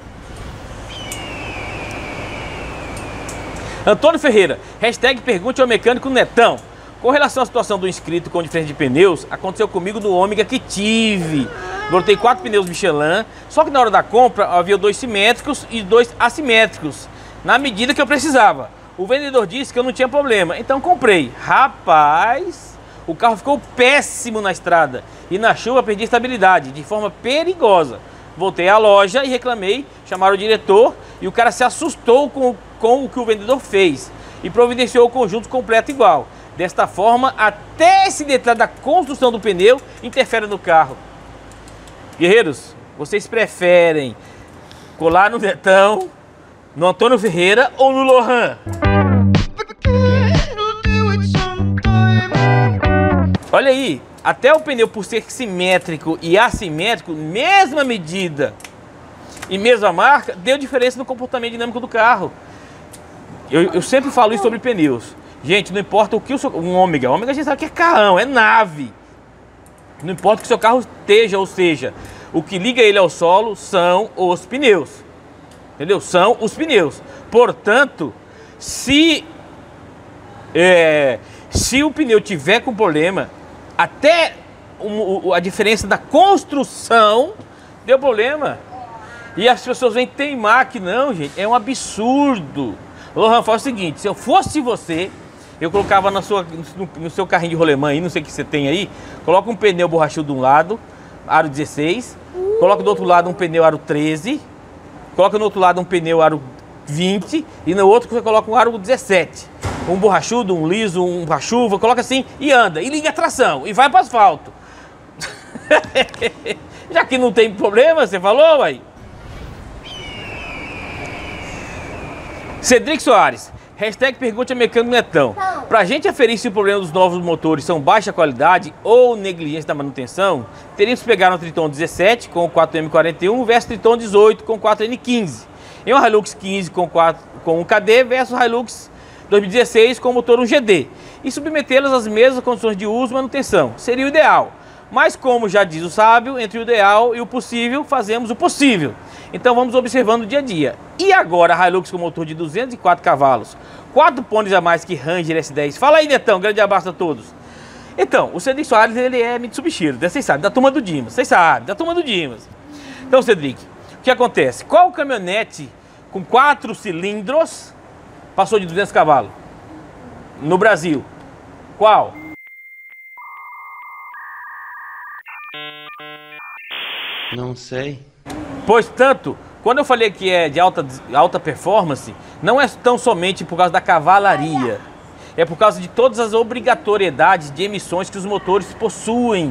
Antônio Ferreira, hashtag pergunte ao mecânico Netão. Com relação à situação do inscrito com diferença de pneus, aconteceu comigo no Ômega que tive. Botei 4 pneus Michelin, só que na hora da compra havia 2 simétricos e 2 assimétricos, na medida que eu precisava. O vendedor disse que eu não tinha problema, então comprei. Rapaz, o carro ficou péssimo na estrada e na chuva perdi estabilidade, de forma perigosa. Voltei à loja e reclamei, chamaram o diretor e o cara se assustou com o que o vendedor fez e providenciou o conjunto completo igual. Desta forma, até esse detalhe da construção do pneu interfere no carro. Guerreiros, vocês preferem colar no Netão, no Antônio Ferreira ou no Lohan? Olha aí, até o pneu, por ser simétrico e assimétrico, mesma medida e mesma marca, deu diferença no comportamento dinâmico do carro. Eu sempre falo isso sobre pneus. Gente, não importa o que um Ômega a gente sabe que é carrão, é nave. Não importa o que o seu carro esteja ou seja, o que liga ele ao solo são os pneus. Entendeu? São os pneus. Portanto, se o pneu tiver com problema, até a diferença da construção Deu problema. E as pessoas vêm teimar que não, gente. É um absurdo. Lohan, faz o seguinte, se eu fosse você, eu colocava no seu carrinho de rolemã aí, não sei o que você tem aí, coloca um pneu borrachudo de um lado, aro 16, coloca do outro lado um pneu aro 13, coloca no outro lado um pneu aro 20 e no outro você coloca um aro 17. Um borrachudo, um liso, um chuva, coloca assim e anda, e liga a tração, e vai para o asfalto. Já que não tem problema, você falou, aí. Cedric Soares, hashtag pergunte a mecânico Netão. Pra gente aferir se o problema dos novos motores são baixa qualidade ou negligência da manutenção, teríamos que pegar um Triton 17 com o 4M41 versus Triton 18 com 4N15. E um Hilux 15 com 1 KD versus Hilux 2016 com motor 1GD. E submetê-las às mesmas condições de uso e manutenção. Seria o ideal. Mas como já diz o sábio, entre o ideal e o possível, fazemos o possível. Então vamos observando o dia a dia. E agora a Hilux com motor de 204 cavalos, 4 pôneis a mais que Ranger S10. Fala aí, Netão, grande abraço a todos. Então, o Cedric Soares, ele é Mitsubishi, vocês sabem, da turma do Dimas. Vocês sabem, da turma do Dimas. Então, Cedric, o que acontece? Qual caminhonete com 4 cilindros passou de 200 cavalos no Brasil? Qual? Não sei. Pois tanto, quando eu falei que é de alta performance, não é tão somente por causa da cavalaria, é por causa de todas as obrigatoriedades de emissões que os motores possuem.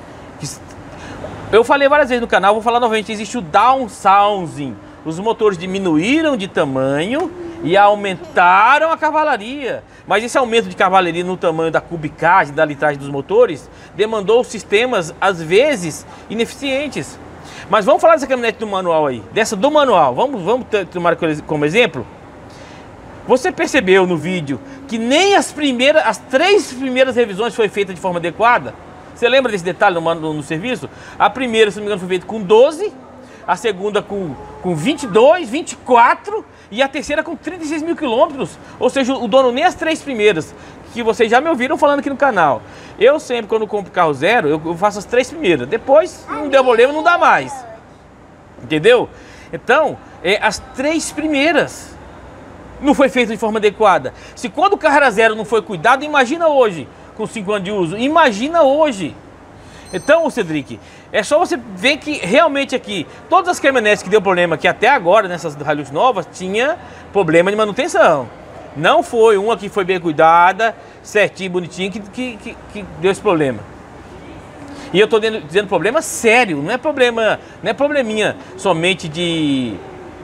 Eu falei várias vezes no canal, vou falar novamente, existe o downsizing. Os motores diminuíram de tamanho e aumentaram a cavalaria. Mas esse aumento de cavalaria no tamanho da cubicagem, da litragem dos motores, demandou sistemas, às vezes, ineficientes. Mas vamos falar dessa caminhonete do manual aí, dessa do manual, vamos tomar como exemplo. Você percebeu no vídeo que nem as 3 primeiras revisões foi feita de forma adequada? Você lembra desse detalhe no serviço? A primeira, se não me engano, foi feita com 12, a segunda com 22, 24 e a terceira com 36 mil quilômetros. Ou seja, o dono nem as 3 primeiras, que vocês já me ouviram falando aqui no canal. Eu sempre, quando compro carro zero, eu faço as 3 primeiras. Depois, não deu problema, não dá mais. Entendeu? Então, as 3 primeiras não foi feito de forma adequada. Se quando o carro era zero não foi cuidado, imagina hoje, com 5 anos de uso. Imagina hoje. Então, Cedric, é só você ver que realmente aqui, todas as caminhonetes que deu problema aqui até agora, nessas Hilux novas, tinha problema de manutenção. Não foi uma que foi bem cuidada, certinho, bonitinho, que deu esse problema. E eu estou dizendo problema sério, não é probleminha somente de...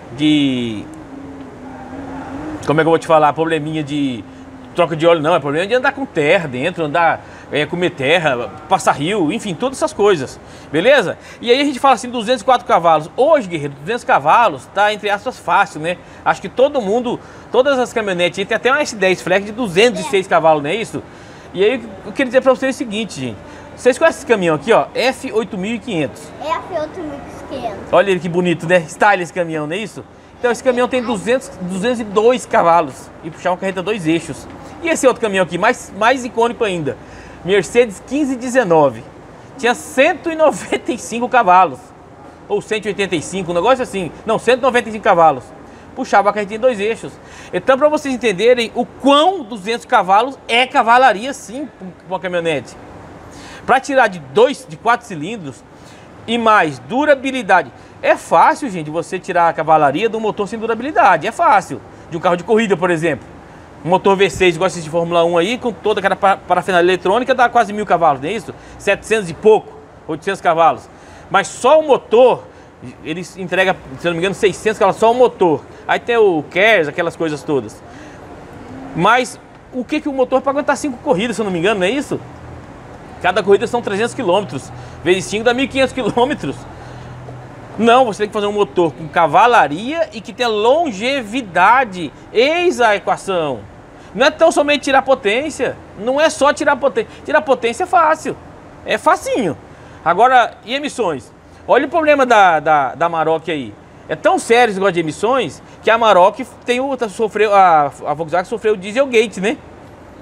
Como é que eu vou te falar? Probleminha de troca de óleo, não. É problema de andar com terra dentro, andar... comer terra, passar rio, enfim, todas essas coisas, beleza? E aí a gente fala assim, 204 cavalos. Hoje, guerreiro, 200 cavalos tá, entre aspas, fácil, né? Acho que todo mundo, todas as caminhonetes aí, tem até uma S10 Flex de 206 cavalos, não é isso? E aí eu queria dizer pra vocês o seguinte, gente. Vocês conhecem esse caminhão aqui, ó? F8500. F8500. Olha ele que bonito, né? Style esse caminhão, não é isso? Então esse caminhão tem 202 cavalos e puxar uma carreta 2 eixos. E esse outro caminhão aqui, mais icônico ainda, Mercedes 1519, tinha 195 cavalos, ou 185, um negócio assim, não, 195 cavalos, puxava a carretinha em 2 eixos. Então, para vocês entenderem o quão 200 cavalos é cavalaria sim para uma caminhonete. Para tirar de 4 cilindros e mais durabilidade, é fácil, gente, você tirar a cavalaria do motor sem durabilidade, é fácil, de um carro de corrida, por exemplo. Um motor V6, igual esse de Fórmula 1 aí, com toda aquela parafernália eletrônica, dá quase 1000 cavalos, não é isso? 700 e pouco, 800 cavalos. Mas só o motor, ele entrega, se não me engano, 600 cavalos, só o motor. Aí tem o KERS, aquelas coisas todas. Mas o que o motor para aguentar 5 corridas, se eu não me engano, não é isso? Cada corrida são 300 km, vezes 5 dá 1.500 km. Não, você tem que fazer um motor com cavalaria e que tenha longevidade. Eis a equação. Não é tão somente tirar potência. Não é só tirar potência. Tirar potência é fácil. É facinho. Agora, e emissões? Olha o problema da Amarok aí. É tão sério esse negócio de emissões que a Amarok a Volkswagen sofreu o Dieselgate, né?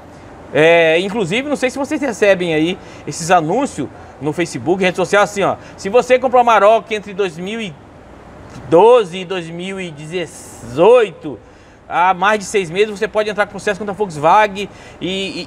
Inclusive, não sei se vocês recebem aí esses anúncios no Facebook, rede social, assim, ó. Se você comprou uma Amarok entre 2012 e 2018, há mais de 6 meses, você pode entrar com processo contra a Volkswagen e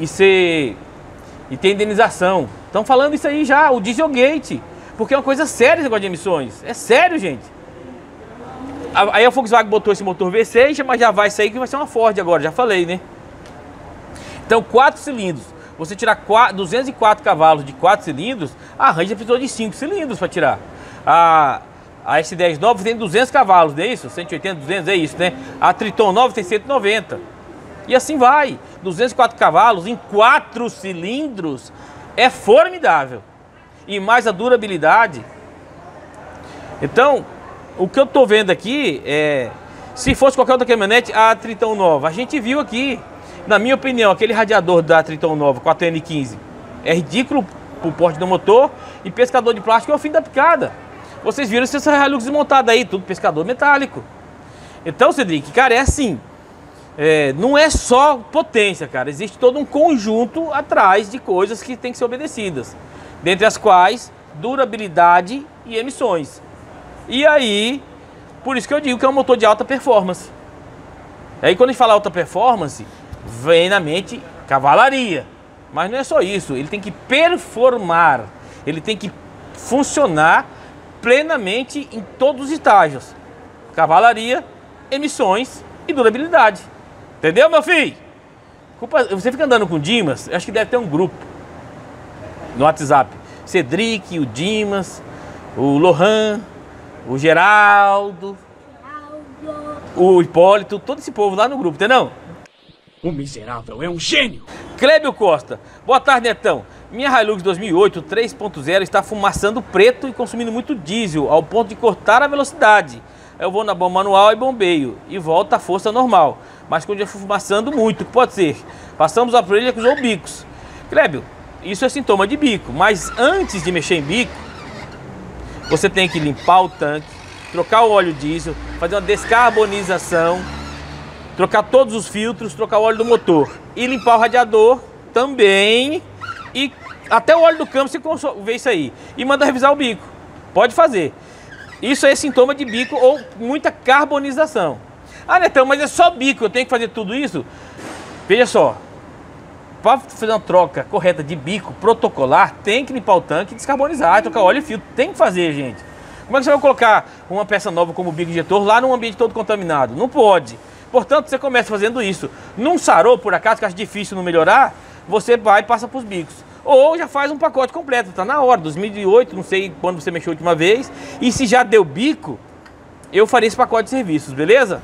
ter indenização. Estão falando isso aí já, o Dieselgate, porque é uma coisa séria esse negócio de emissões. É sério, gente. Aí a Volkswagen botou esse motor V6, mas já vai sair que vai ser uma Ford agora, já falei, né? Então, 4 cilindros. Você tirar 204 cavalos de 4 cilindros, a Ranger precisou de 5 cilindros para tirar. A S10 nova tem 200 cavalos, não é isso? 180, 200, é isso, né? A Triton nova tem 190. E assim vai. 204 cavalos em 4 cilindros é formidável. E mais a durabilidade. Então, o que eu tô vendo aqui é... Se fosse qualquer outra caminhonete, a Triton nova, a gente viu aqui. Na minha opinião, aquele radiador da Triton nova 4N15 é ridículo pro porte do motor, e pescador de plástico é o fim da picada. Vocês viram essa Hilux desmontada aí, tudo pescador metálico. Então, Cedric, cara, é assim, não é só potência, cara, existe todo um conjunto atrás de coisas que tem que ser obedecidas, dentre as quais durabilidade e emissões. E aí, por isso que eu digo que é um motor de alta performance. Aí quando a gente fala alta performance, vem na mente cavalaria, mas não é só isso, ele tem que performar, ele tem que funcionar plenamente em todos os estágios: cavalaria, emissões e durabilidade. Entendeu, meu filho? Você fica andando com o Dimas, acho que deve ter um grupo no WhatsApp: Cedric, o Dimas, o Lohan, o Geraldo, o Hipólito, todo esse povo lá no grupo, entendeu? O miserável é um gênio! Clébio Costa, boa tarde, Netão. Minha Hilux 2008 3.0 está fumaçando preto e consumindo muito diesel, ao ponto de cortar a velocidade. Eu vou na bomba manual e bombeio, e volta à força normal. Mas quando eu fumaçando muito, o que pode ser? Passamos a aparelho e acusou bicos. Clébio, isso é sintoma de bico, mas antes de mexer em bico, você tem que limpar o tanque, trocar o óleo diesel, fazer uma descarbonização, trocar todos os filtros, trocar o óleo do motor e limpar o radiador também, e até o óleo do câmbio você vê isso aí, e manda revisar o bico. Pode fazer. Isso é sintoma de bico ou muita carbonização. Ah, Netão, mas é só bico, eu tenho que fazer tudo isso? Veja só, para fazer uma troca correta de bico protocolar, tem que limpar o tanque, descarbonizar, trocar óleo e filtro. Tem que fazer, gente. Como é que você vai colocar uma peça nova como o bico injetor lá num ambiente todo contaminado? Não pode. Portanto, você começa fazendo isso. Num sarou, por acaso, que acha difícil não melhorar, você vai e passa para os bicos. Ou já faz um pacote completo, tá na hora, 2008, não sei quando você mexeu a última vez. E se já deu bico, eu faria esse pacote de serviços, beleza?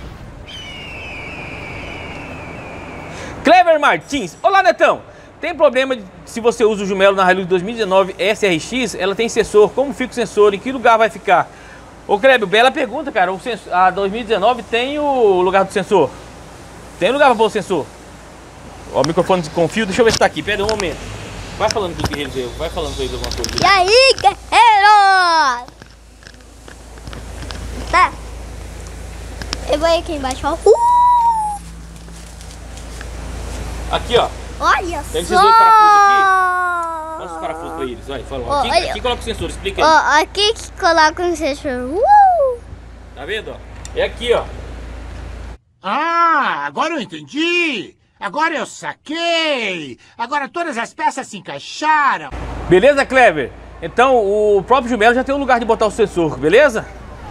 Clever Martins, olá, Netão. Tem problema se você usa o Jumelo na Hilux 2019 SRX, ela tem sensor, como fica o sensor, em que lugar vai ficar? Ô Clébio, bela pergunta, cara. A 2019 tem o lugar do sensor? Tem lugar para pôr o sensor? Ó, o microfone com fio, deixa eu ver se tá aqui, pera um momento. Vai falando com os guerreiros aí, vai falando com eles alguma coisa. E aí, guerreiros? Tá. Eu vou aqui embaixo, ó. Aqui, ó. Olha tem esses só. dois parafusos aqui. Mostra os parafusos pra eles, vai, fala. Aqui coloca o sensor, explica aí. Ó, aqui que coloca o sensor. Tá vendo, ó? É aqui, ó. Ah, agora eu entendi. Agora eu saquei. Agora todas as peças se encaixaram. Beleza, Clever? Então o próprio Jumelo já tem um lugar de botar o sensor, beleza?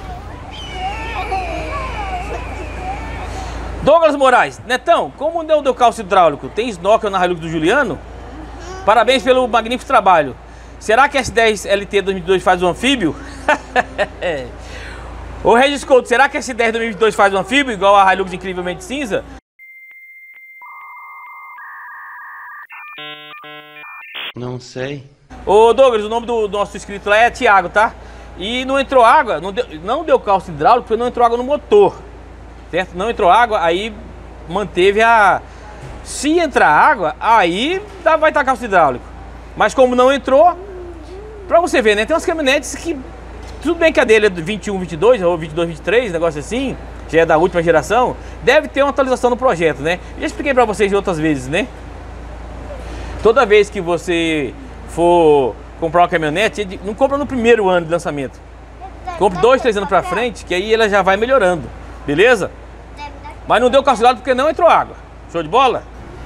Douglas Moraes, Netão, como não deu calço hidráulico? Tem snorkel na Hilux do Juliano? Parabéns pelo magnífico trabalho. Será que a S10 LT 2022 faz o anfíbio? Ô Regis Couto, será que a S10 2022 faz o anfíbio igual a Hilux incrivelmente cinza? Não sei. Ô Douglas, o nome do nosso inscrito lá é Thiago, tá? E não entrou água, não deu calço hidráulico porque não entrou água no motor. Certo? Não entrou água, aí manteve a... Se entrar água, aí vai estar calço hidráulico. Mas como não entrou, pra você ver, né? Tem umas caminhonetes que... Tudo bem que a dele é do 21, 22 ou 22, 23, negócio assim, já é da última geração. Deve ter uma atualização no projeto, né? Já expliquei pra vocês outras vezes, né? toda vez que você for comprar uma caminhonete, não compra no primeiro ano de lançamento. Compre 2, 3 anos pra frente, que aí ela já vai melhorando, beleza? Mas não deu calculado porque não entrou água. Show de bola?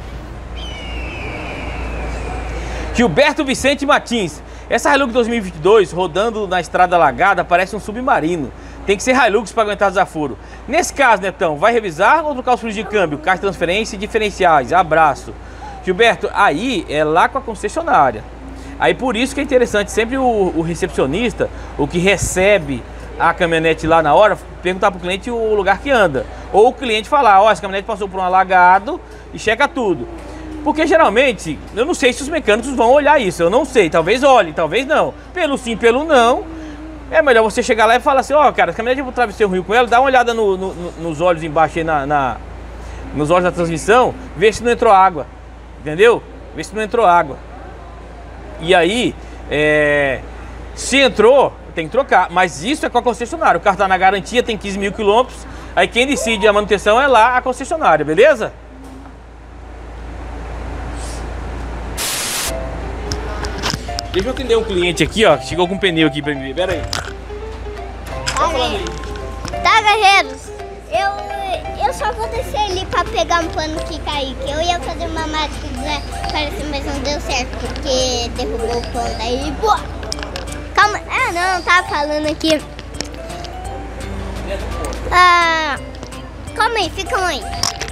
Gilberto Vicente Martins. Essa Hilux 2022 rodando na estrada alagada parece um submarino. Tem que ser Hilux para aguentar desaforo. Nesse caso, Netão, vai revisar ou trocar os frios de câmbio, caixa de transferência e diferenciais? Abraço. Gilberto, aí é lá com a concessionária. Aí por isso que é interessante sempre o recepcionista, o que recebe a caminhonete lá na hora, perguntar para o cliente o lugar que anda. Ou o cliente falar, ó, essa caminhonete passou por um alagado e checa tudo. Porque geralmente, eu não sei se os mecânicos vão olhar isso, eu não sei, talvez olhem, talvez não. Pelo sim, pelo não, é melhor você chegar lá e falar assim, ó, cara, a caminhonete eu vou atravessar o rio com ela, dá uma olhada nos olhos embaixo aí nos olhos da transmissão, vê se não entrou água, entendeu? Vê se não entrou água. E aí, se entrou, tem que trocar, mas isso é com a concessionária, o carro está na garantia, tem 15 mil quilômetros, aí quem decide a manutenção é lá a concessionária, beleza? Deixa eu atender um cliente aqui, ó, que chegou com um pneu aqui pra mim, pera aí. Tá, guerreiros, eu só vou descer ali pra pegar um pano que caiu, que eu ia fazer uma mágica parece, mas não deu certo, porque derrubou o pano, daí, pô. Calma, não, tava falando aqui. Calma aí, fica aí.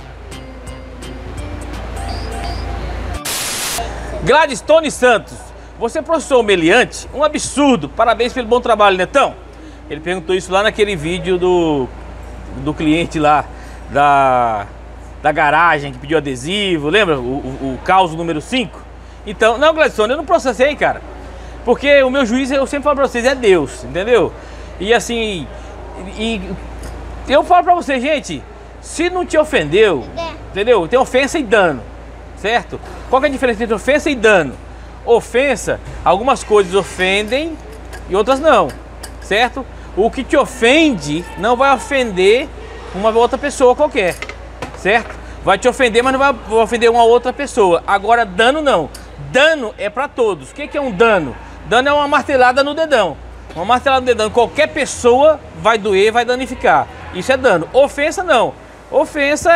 Gladstone Santos, você processou o meliante? Um absurdo, parabéns pelo bom trabalho, Netão. Ele perguntou isso lá naquele vídeo do cliente lá, da garagem que pediu adesivo, lembra? O caos número 5. Então, não, Gladstone, eu não processei, cara. Porque o meu juiz, eu sempre falo pra vocês, é Deus, entendeu? E assim, eu falo pra vocês, gente, se não te ofendeu, entendeu? Tem ofensa e dano, certo? Qual que é a diferença entre ofensa e dano? Ofensa, algumas coisas ofendem e outras não, certo? O que te ofende não vai ofender uma outra pessoa qualquer, certo? Vai te ofender, mas não vai ofender uma outra pessoa. Agora, dano não. Dano é pra todos. O que é um dano? Dano é uma martelada no dedão. Uma martelada no dedão. Qualquer pessoa vai doer, vai danificar. Isso é dano. Ofensa não. Ofensa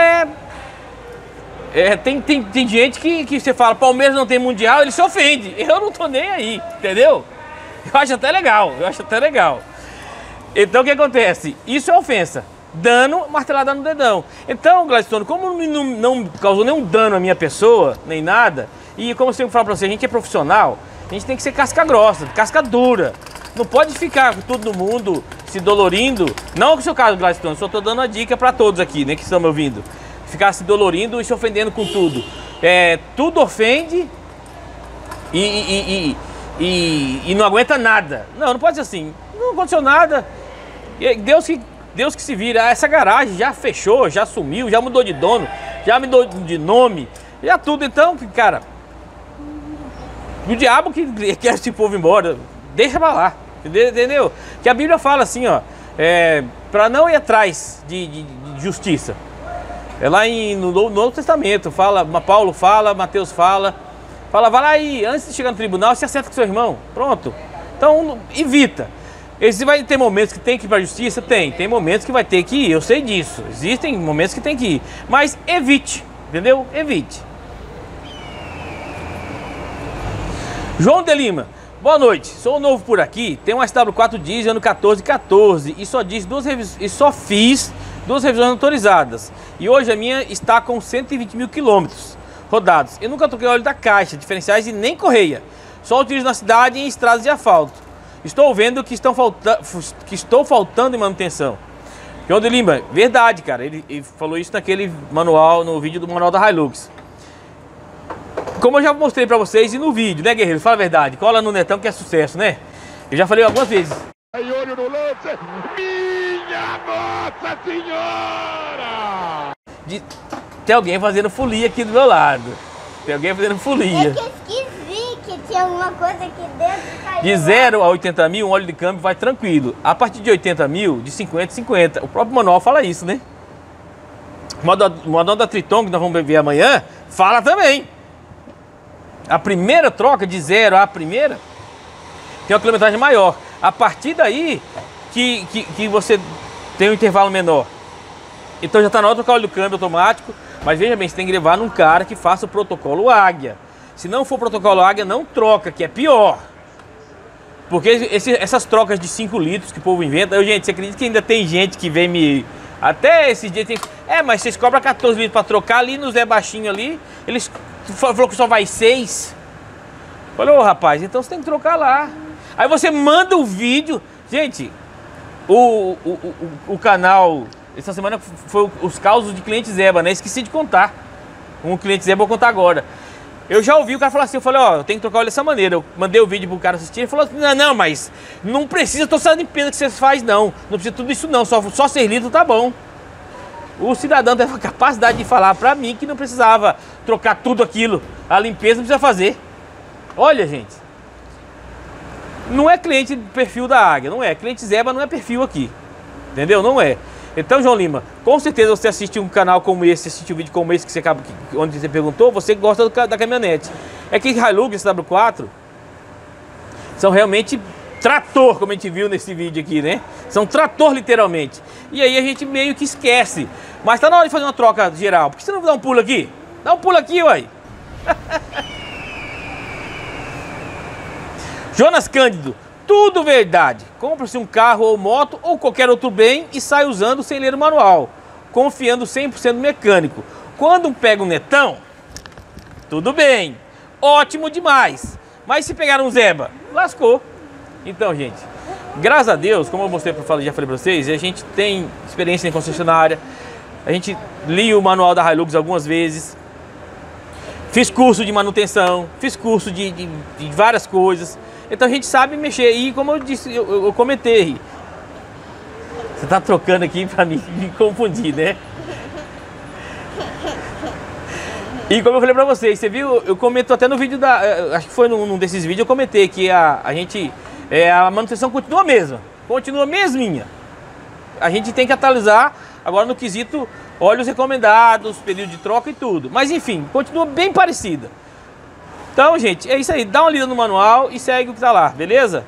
tem gente que você fala, Palmeiras não tem mundial, ele se ofende. Eu não tô nem aí, entendeu? Eu acho até legal. Então o que acontece? Isso é ofensa. Dano, martelada no dedão. Então, Gladstone, como não causou nenhum dano à minha pessoa, nem nada, e como eu sempre falo pra você, a gente é profissional, a gente tem que ser casca grossa, casca dura. Não pode ficar com todo mundo se dolorindo. Não que o seu caso, Gladstone, só tô dando uma dica pra todos aqui, né, que estão me ouvindo. Ficar se dolorindo e se ofendendo com tudo. Tudo ofende e não aguenta nada. Não pode ser assim. Não aconteceu nada. Deus que se vira. Essa garagem já fechou, já sumiu, já mudou de dono, já mudou de nome, já tudo. Então, cara, o diabo que quer esse povo embora, deixa pra lá, entendeu? Que a Bíblia fala assim, ó, pra não ir atrás de justiça. É lá no Novo Testamento, Paulo fala, Mateus fala, vai lá e antes de chegar no tribunal, se acerta com seu irmão, pronto. Então, evita. Vai ter momentos que tem que ir para a justiça? Tem momentos que vai ter que ir, eu sei disso. Existem momentos que tem que ir, mas evite, entendeu? Evite. João de Lima, boa noite, sou novo por aqui, tenho um SW4 diesel ano 1414 e só fiz 2 revisões autorizadas. E hoje a minha está com 120 mil quilômetros rodados. Eu nunca troquei óleo da caixa, diferenciais e nem correia. Só utilizo na cidade e em estradas de asfalto. Estou vendo que estou faltando em manutenção. João de Lima, verdade, cara. Ele falou isso naquele manual, no vídeo do manual da Hilux. Como eu já mostrei pra vocês e no vídeo, né, guerreiro? Fala a verdade. Cola no Netão que é sucesso, né? Eu já falei algumas vezes. Aí, olho no lance. Minha Nossa Senhora! Tem alguém fazendo folia aqui do meu lado. Tem alguém fazendo folia. É que esqueci que tinha alguma coisa aqui dentro. De 0 a 80 mil, um óleo de câmbio vai tranquilo. A partir de 80 mil, de 50 a 50. O próprio manual fala isso, né? O manual da Triton, que nós vamos ver amanhã, fala também. A primeira troca, de 0 à primeira, tem uma quilometragem maior. A partir daí que você tem um intervalo menor. Então já está na hora de trocar o óleo do câmbio automático. Mas veja bem, você tem que levar num cara que faça o protocolo Águia. Se não for protocolo Águia, não troca, que é pior. Porque essas trocas de 5 litros que o povo inventa... Gente, você acredita que ainda tem gente que vem me... Até esse dia tem... mas vocês cobram 14 litros para trocar ali no Zé Baixinho ali. Eles falou que só vai 6. Falei, ô rapaz, então você tem que trocar lá. Aí você manda o vídeo. Gente, o canal... Essa semana foi os causos de cliente Zeba, né? Esqueci de contar. Um cliente Zeba eu vou contar agora. Eu já ouvi o cara falar assim, eu falei, ó, eu tenho que trocar óleo dessa maneira. Eu mandei o vídeo pro cara assistir, ele falou assim, não, mas não precisa toda essa limpeza que vocês fazem, não. Não precisa tudo isso não, só 6 litros tá bom. O cidadão teve a capacidade de falar pra mim que não precisava trocar tudo aquilo. A limpeza não precisa fazer. Olha, gente. Não é cliente perfil da Águia, não é. Cliente Zeba não é perfil aqui. Entendeu? Não é. Então, João Lima, com certeza você assiste um canal como esse, assiste um vídeo como esse que você acaba, onde você perguntou, você gosta da caminhonete. É que Hilux SW4 são realmente trator, como a gente viu nesse vídeo aqui, né? São trator literalmente. E aí a gente meio que esquece. Mas tá na hora de fazer uma troca geral. Por que você não dá um pulo aqui? Dá um pulo aqui, uai. Jonas Cândido. Tudo verdade. Compra-se um carro ou moto ou qualquer outro bem e sai usando sem ler o manual, confiando 100% no mecânico. Quando pega um netão, tudo bem, ótimo demais. Mas se pegar um Zeba, lascou. Então, gente, graças a Deus, como eu mostrei, já falei para vocês, a gente tem experiência em concessionária, a gente lia o manual da Hilux algumas vezes, fiz curso de manutenção, fiz curso de várias coisas. Então a gente sabe mexer. E como eu disse, eu comentei. Você tá trocando aqui pra me confundir, né? E como eu falei pra vocês, você viu? Eu comento até no vídeo acho que foi num desses vídeos, eu comentei que a manutenção continua a mesma. Continua a mesminha. A gente tem que atualizar agora no quesito óleos recomendados, período de troca e tudo. Mas enfim, continua bem parecida. Então, gente, é isso aí. Dá uma lida no manual e segue o que tá lá, beleza?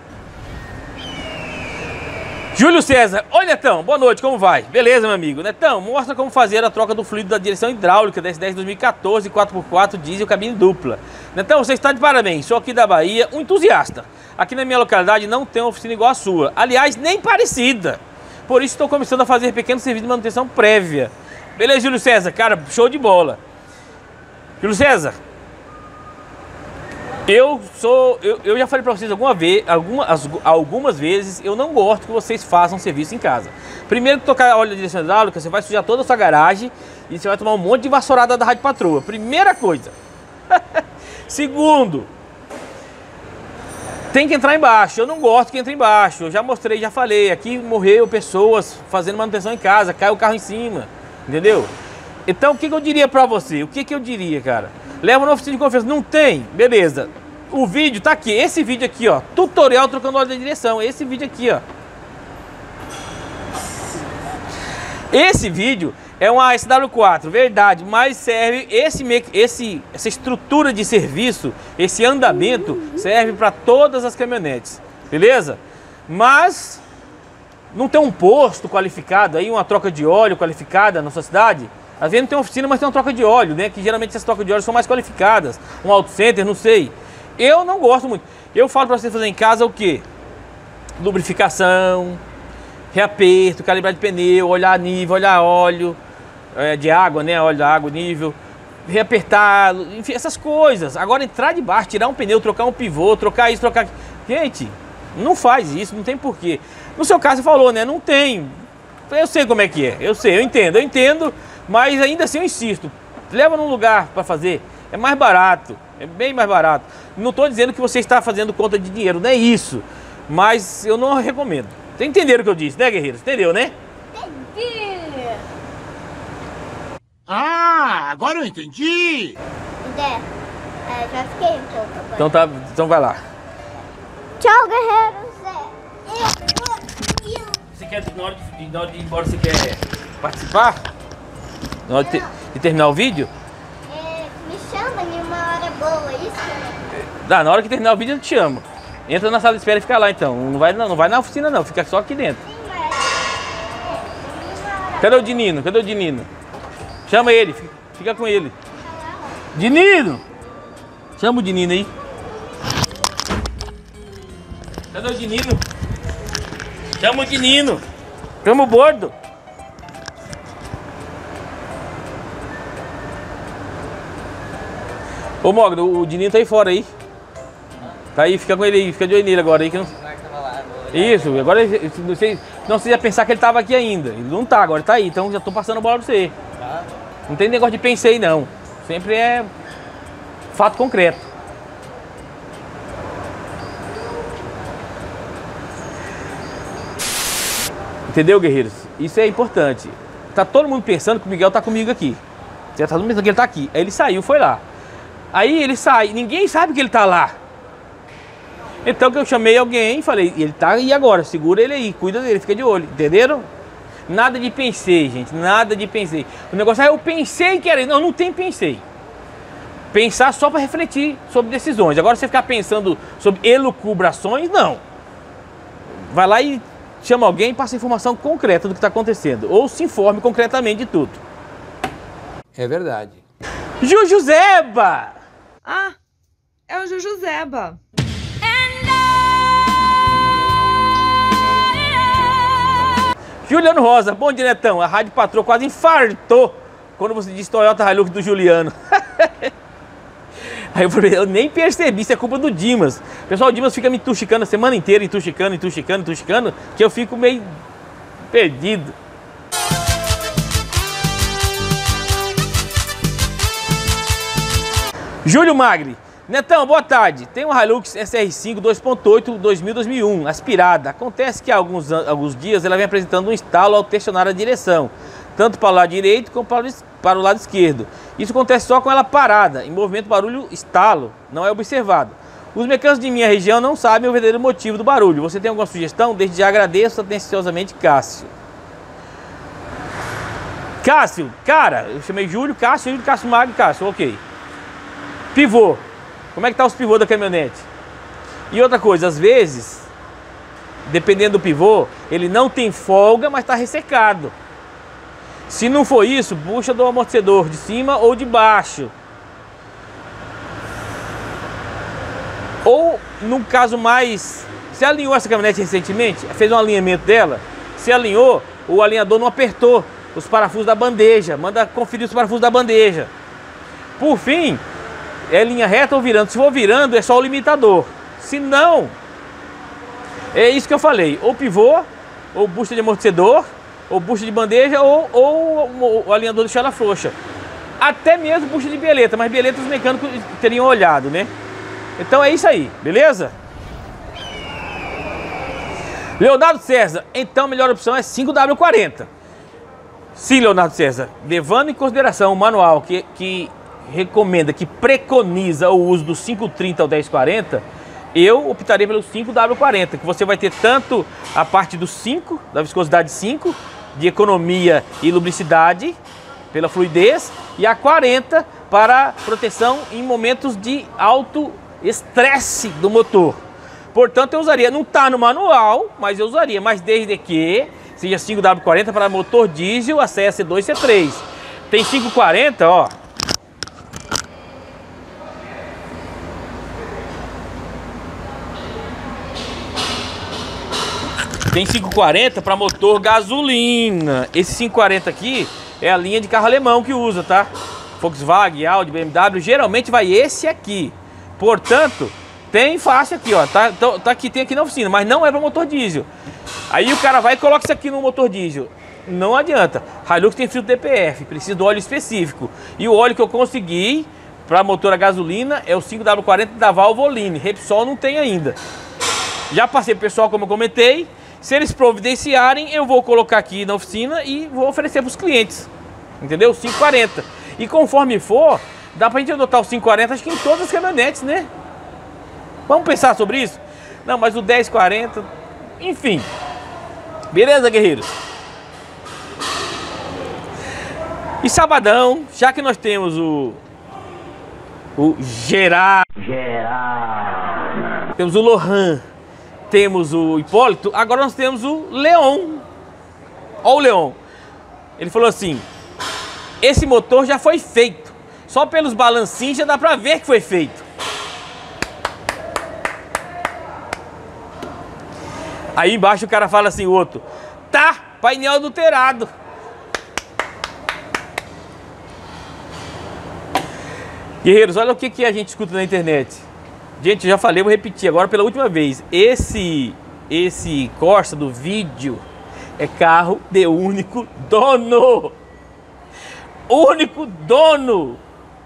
Júlio César. Oi, Netão. Boa noite, como vai? Beleza, meu amigo. Netão, mostra como fazer a troca do fluido da direção hidráulica da S10 2014, 4x4, diesel, cabine dupla. Netão, você está de parabéns. Sou aqui da Bahia, um entusiasta. Aqui na minha localidade não tem uma oficina igual a sua. Aliás, nem parecida. Por isso estou começando a fazer pequenos serviços de manutenção prévia. Beleza, Júlio César? Cara, show de bola. Júlio César. Eu já falei pra vocês algumas vezes, eu não gosto que vocês façam serviço em casa. Primeiro que tocar óleo de direção hidráulica, você vai sujar toda a sua garagem e você vai tomar um monte de vassourada da Rádio Patroa. Primeira coisa. Segundo, tem que entrar embaixo. Eu não gosto que entre embaixo. Eu já mostrei, já falei. Aqui morreu pessoas fazendo manutenção em casa, caiu o carro em cima. Entendeu? Então o que eu diria pra você? O que eu diria, cara? Leva na oficina de confiança. Não tem? Beleza. O vídeo tá aqui. Esse vídeo aqui, ó. Tutorial trocando óleo de direção. Esse vídeo aqui, ó. Esse vídeo é uma SW4, verdade. Mas serve, essa estrutura de serviço, esse andamento, serve para todas as caminhonetes. Beleza? Mas não tem um posto qualificado aí, uma troca de óleo qualificada na sua cidade? Às vezes não tem oficina, mas tem uma troca de óleo, né? Que geralmente essas trocas de óleo são mais qualificadas. Um auto center, não sei. Eu não gosto muito. Eu falo para você fazer em casa o quê? Lubrificação, reaperto, calibrar de pneu, olhar nível, olhar óleo de água, né? Óleo da água, nível. Reapertar, enfim, essas coisas. Agora entrar de baixo, tirar um pneu, trocar um pivô, trocar isso, trocar... Gente, não faz isso, não tem porquê. No seu caso você falou, né? Não tem. Eu sei como é que é. Eu sei, eu entendo. Mas ainda assim eu insisto, leva num lugar para fazer, é mais barato, é bem mais barato. Não estou dizendo que você está fazendo conta de dinheiro, não é isso, mas eu não recomendo. Vocês entenderam o que eu disse, né, guerreiros? Entendeu, né? Entendi. Ah, agora eu entendi. Já fiquei um pouco agora. Então vai lá. Tchau, guerreiros. Você quer, na hora de ir embora, você quer participar? Na hora de terminar o vídeo? Me chama em uma hora boa, isso? Na hora que terminar o vídeo eu te chamo. Entra na sala de espera e fica lá então. Não vai na oficina não, fica só aqui dentro. Cadê o Dinino? Cadê o Dinino? Chama ele, fica com ele. Dinino! Chama o Dinino aí. Cadê o Dinino? Chama o Dinino. Chama o bordo. Ô Mogno, o Dinino tá aí fora aí. Tá aí, fica com ele aí, fica de olho nele agora aí. Que não... Isso, agora não sei pensar que ele tava aqui ainda. Ele não tá, agora ele tá aí, então já tô passando a bola pra você. Não tem negócio de pensei não. Sempre é fato concreto. Entendeu, guerreiros? Isso é importante. Tá todo mundo pensando que o Miguel tá comigo aqui. Já tá todo mundo pensando que ele tá aqui. Aí ele saiu, foi lá. Aí ele sai, ninguém sabe que ele tá lá. Então que eu chamei alguém e falei, ele tá aí agora, segura ele aí, cuida dele, fica de olho, entenderam? Nada de pensei, gente, nada de pensei. O negócio é eu pensei que era, não tem pensei. Pensar só para refletir sobre decisões. Agora você ficar pensando sobre elucubrações, não. Vai lá e chama alguém e passa informação concreta do que está acontecendo. Ou se informe concretamente de tudo. É verdade. Jujuzeba! Ah, é o Jujuzeba. Juliano Rosa, bom dia, Netão. A Rádio Patroa quase infartou quando você disse Toyota Hilux do Juliano. Aí eu falei, eu nem percebi, isso é culpa do Dimas. O pessoal, o Dimas fica me entuxicando a semana inteira, entuxicando, que eu fico meio perdido. Júlio Magri, Netão, boa tarde. Tem uma Hilux SR5 2.8 2000-2001, aspirada. Acontece que há alguns dias ela vem apresentando um estalo ao tensionar a direção, tanto para o lado direito como para o lado esquerdo. Isso acontece só com ela parada, em movimento barulho estalo, não é observado. Os mecânicos de minha região não sabem o verdadeiro motivo do barulho. Você tem alguma sugestão? Desde já agradeço atenciosamente, Cássio. Cássio, cara, eu chamei Júlio, Cássio Magri, Cássio, ok. Pivô. Como é que tá os pivôs da caminhonete? E outra coisa, às vezes, dependendo do pivô, ele não tem folga, mas está ressecado. Se não for isso, puxa do amortecedor de cima ou de baixo. Ou, num caso mais... Você alinhou essa caminhonete recentemente? Fez um alinhamento dela? Se alinhou, o alinhador não apertou os parafusos da bandeja. Manda conferir os parafusos da bandeja. Por fim... É linha reta ou virando? Se for virando, é só o limitador. Se não, é isso que eu falei. Ou pivô, ou bucha de amortecedor, ou bucha de bandeja, ou o alinhador de chela frouxa. Até mesmo bucha de bieleta, mas bieleta os mecânicos teriam olhado, né? Então é isso aí, beleza? Leonardo César, então a melhor opção é 5W40. Sim, Leonardo César, levando em consideração o manual que recomenda, que preconiza o uso do 530 ao 1040, eu optaria pelo 5W40, que você vai ter tanto a parte do 5, da viscosidade 5, de economia e lubricidade, pela fluidez, e a 40 para proteção em momentos de alto estresse do motor. Portanto, eu usaria, não está no manual, mas eu usaria, mas desde que seja 5W40 para motor diesel, a CE C2 e C3. Tem 540, ó. Tem 540 para motor gasolina. Esse 540 aqui é a linha de carro alemão que usa, tá? Volkswagen, Audi, BMW, geralmente vai esse aqui. Portanto, tem faixa aqui, ó. Tá aqui, tem aqui na oficina, mas não é para motor diesel. Aí o cara vai e coloca isso aqui no motor diesel. Não adianta. Hilux tem filtro DPF, precisa do óleo específico. E o óleo que eu consegui para motor a gasolina é o 5W40 da Valvoline. Repsol não tem ainda. Já passei pro pessoal, como eu comentei. Se eles providenciarem, eu vou colocar aqui na oficina e vou oferecer para os clientes. Entendeu? 540. E conforme for, dá pra gente adotar o 540, acho que em todas as caminhonetes, né? Vamos pensar sobre isso? Não, mas o 1040, enfim. Beleza, guerreiros? E sabadão, já que nós temos o Gerard. Temos o Lohan, temos o Hipólito, agora nós temos o Leon. Olha o Leon. Ele falou assim, esse motor já foi feito. Só pelos balancinhos já dá pra ver que foi feito. Aí embaixo o cara fala assim, o outro, tá, painel adulterado. Guerreiros, olha o que a gente escuta na internet. Gente, eu já falei, vou repetir agora pela última vez. Esse Corsa do vídeo é carro de único dono. Único dono.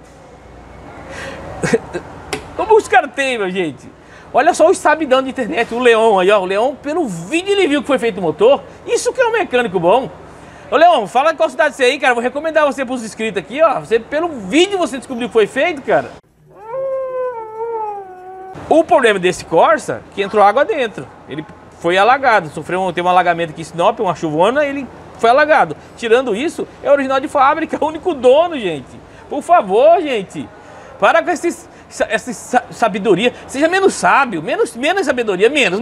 Como os caras têm, meu gente? Olha só o sabidão de internet, o Leon aí, ó. O Leon, pelo vídeo, ele viu que foi feito o motor. Isso que é um mecânico bom. Ô, Leon, fala qual cidade você é aí, cara. Vou recomendar você pros inscritos aqui, ó. Você, pelo vídeo, você descobriu que foi feito, cara. O problema desse Corsa, que entrou água dentro. Ele foi alagado, teve um alagamento aqui em Sinop, uma chuvona, ele foi alagado. Tirando isso, é original de fábrica, é o único dono, gente. Por favor, gente. Para com essa sabedoria. Seja menos sábio, menos sabedoria, menos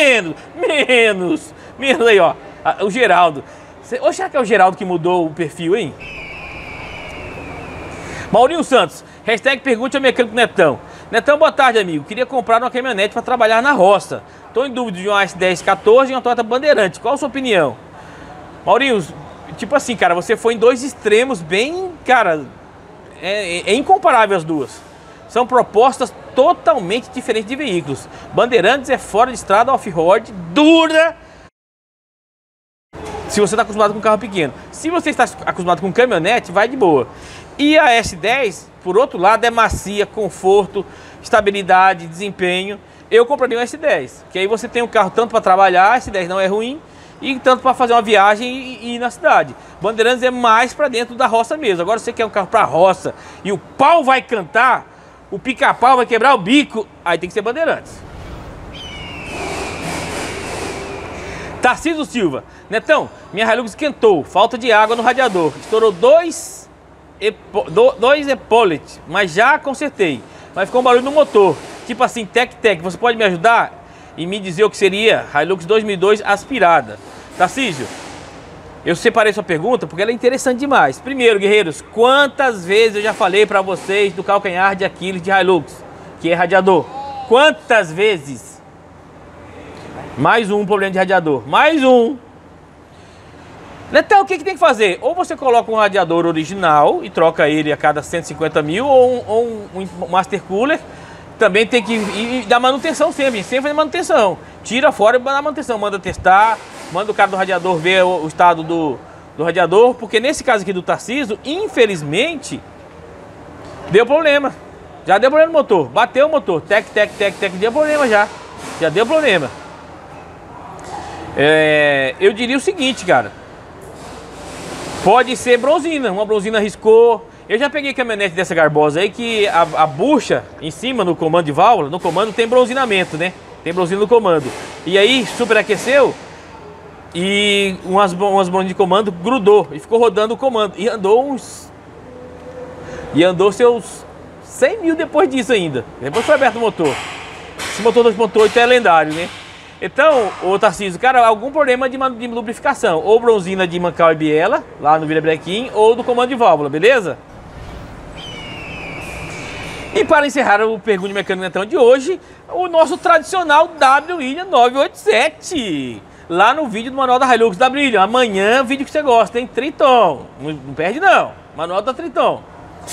aí, ó. O Geraldo. Ou será que é o Geraldo que mudou o perfil, hein? Maurinho Santos, hashtag pergunte ao mecânico Netão. Netão, boa tarde, amigo. Queria comprar uma caminhonete para trabalhar na roça. Estou em dúvida de uma S10 14 e uma Toyota Bandeirante. Qual a sua opinião? Maurinho, tipo assim, cara, você foi em dois extremos bem, cara, é incomparável as duas. São propostas totalmente diferentes de veículos. Bandeirantes é fora de estrada, off-road, dura. Se você está acostumado com carro pequeno. Se você está acostumado com caminhonete, vai de boa. E a S10, por outro lado, é macia, conforto, estabilidade, desempenho. Eu compraria um S10, que aí você tem um carro tanto para trabalhar, a S10 não é ruim, e tanto para fazer uma viagem e ir na cidade. Bandeirantes é mais para dentro da roça mesmo. Agora você quer um carro para roça e o pau vai cantar, o pica-pau vai quebrar o bico, aí tem que ser Bandeirantes. Tarcísio Silva, Netão, minha Hilux esquentou, falta de água no radiador, estourou dois Epaulet, mas já consertei, mas ficou um barulho no motor, tipo assim, tec-tec, você pode me ajudar e me dizer o que seria Hilux 2002 aspirada? Tarcísio, eu separei sua pergunta porque ela é interessante demais. Primeiro, guerreiros, quantas vezes eu já falei para vocês do calcanhar de Aquiles de Hilux, que é radiador? Quantas vezes? Mais um problema de radiador, mais um. Netão, o que tem que fazer? Ou você coloca um radiador original e troca ele a cada 150 mil, ou um Master Cooler. Também tem que ir dar manutenção sempre fazer manutenção. Tira fora e dá manutenção, manda testar, manda o cara do radiador ver o estado do radiador, porque nesse caso aqui do Tarcísio, infelizmente, deu problema. Já deu problema no motor, bateu o motor, tec, deu problema já deu problema. Eu diria o seguinte, cara, pode ser bronzina, uma bronzina riscou. Eu já peguei caminhonete dessa garbosa aí que a bucha em cima no comando de válvula, no comando tem bronzinamento, né? Tem bronzina no comando. E aí superaqueceu e umas bronzinas de comando grudou e ficou rodando o comando. E andou seus 100 mil depois disso ainda. Depois foi aberto o motor. Esse motor 2.8 é lendário, né? Então, ô Tarcísio, cara, algum problema de lubrificação. Ou bronzina de Mancal e Biela, lá no Vila Brequim, ou do comando de válvula, beleza? E para encerrar o Pergunte Mecânico Netão de hoje, o nosso tradicional W-William 987. Lá no vídeo do Manual da Hilux W-William. Amanhã, vídeo que você gosta, hein? Triton. Não perde não. Manual da Triton.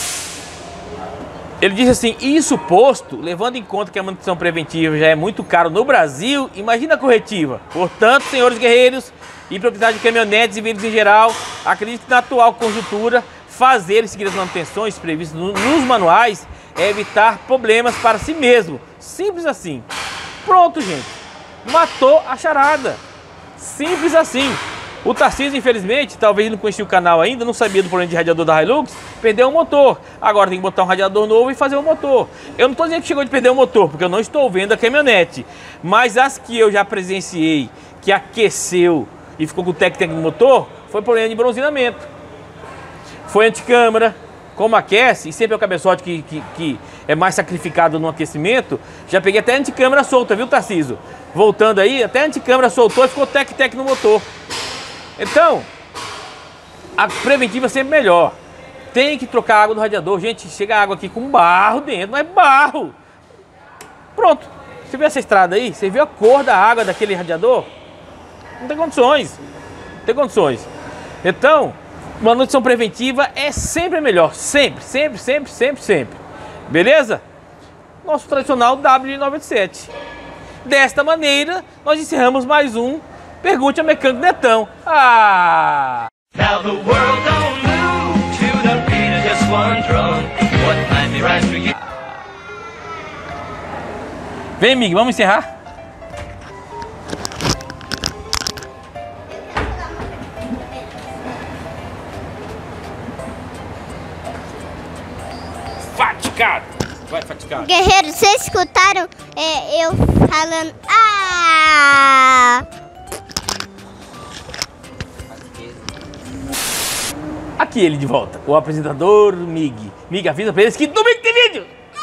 Ele disse assim, isso posto, levando em conta que a manutenção preventiva já é muito caro no Brasil, imagina a corretiva. Portanto, senhores guerreiros e proprietários de caminhonetes e veículos em geral, acredito que na atual conjuntura, fazer e seguir as manutenções previstas nos manuais é evitar problemas para si mesmo. Simples assim. Pronto, gente. Matou a charada. Simples assim. O Tarcísio, infelizmente, talvez não conhecia o canal ainda, não sabia do problema de radiador da Hilux, perdeu o motor. Agora tem que botar um radiador novo e fazer o motor. Eu não estou dizendo que chegou de perder o motor, porque eu não estou vendo a caminhonete. Mas as que eu já presenciei, que aqueceu e ficou com o tec-tec no motor, foi problema de bronzinamento. Foi anticâmara, como aquece, e sempre é o cabeçote que é mais sacrificado no aquecimento, já peguei até anticâmara solta, viu, Tarcísio? Voltando aí, até a anticâmara soltou e ficou tec-tec no motor. Então, a preventiva é sempre melhor. Tem que trocar a água do radiador. Gente, chega a água aqui com barro dentro, mas barro. Pronto. Você viu essa estrada aí? Você viu a cor da água daquele radiador? Não tem condições. Não tem condições. Então, manutenção preventiva é sempre melhor. Sempre, sempre, sempre, sempre, sempre. Beleza? Nosso tradicional W97. Desta maneira, nós encerramos mais um Pergunte ao Mecânico Netão. Ah! Now the world don't move to the beat of just one drum. What might be right for you? Vem, Mig, vamos encerrar? Faticado! Vai, faticado. Guerreiros, vocês escutaram eu falando... Ah! Aqui ele de volta, o apresentador Mig. Mig, avisa pra eles que domingo tem vídeo!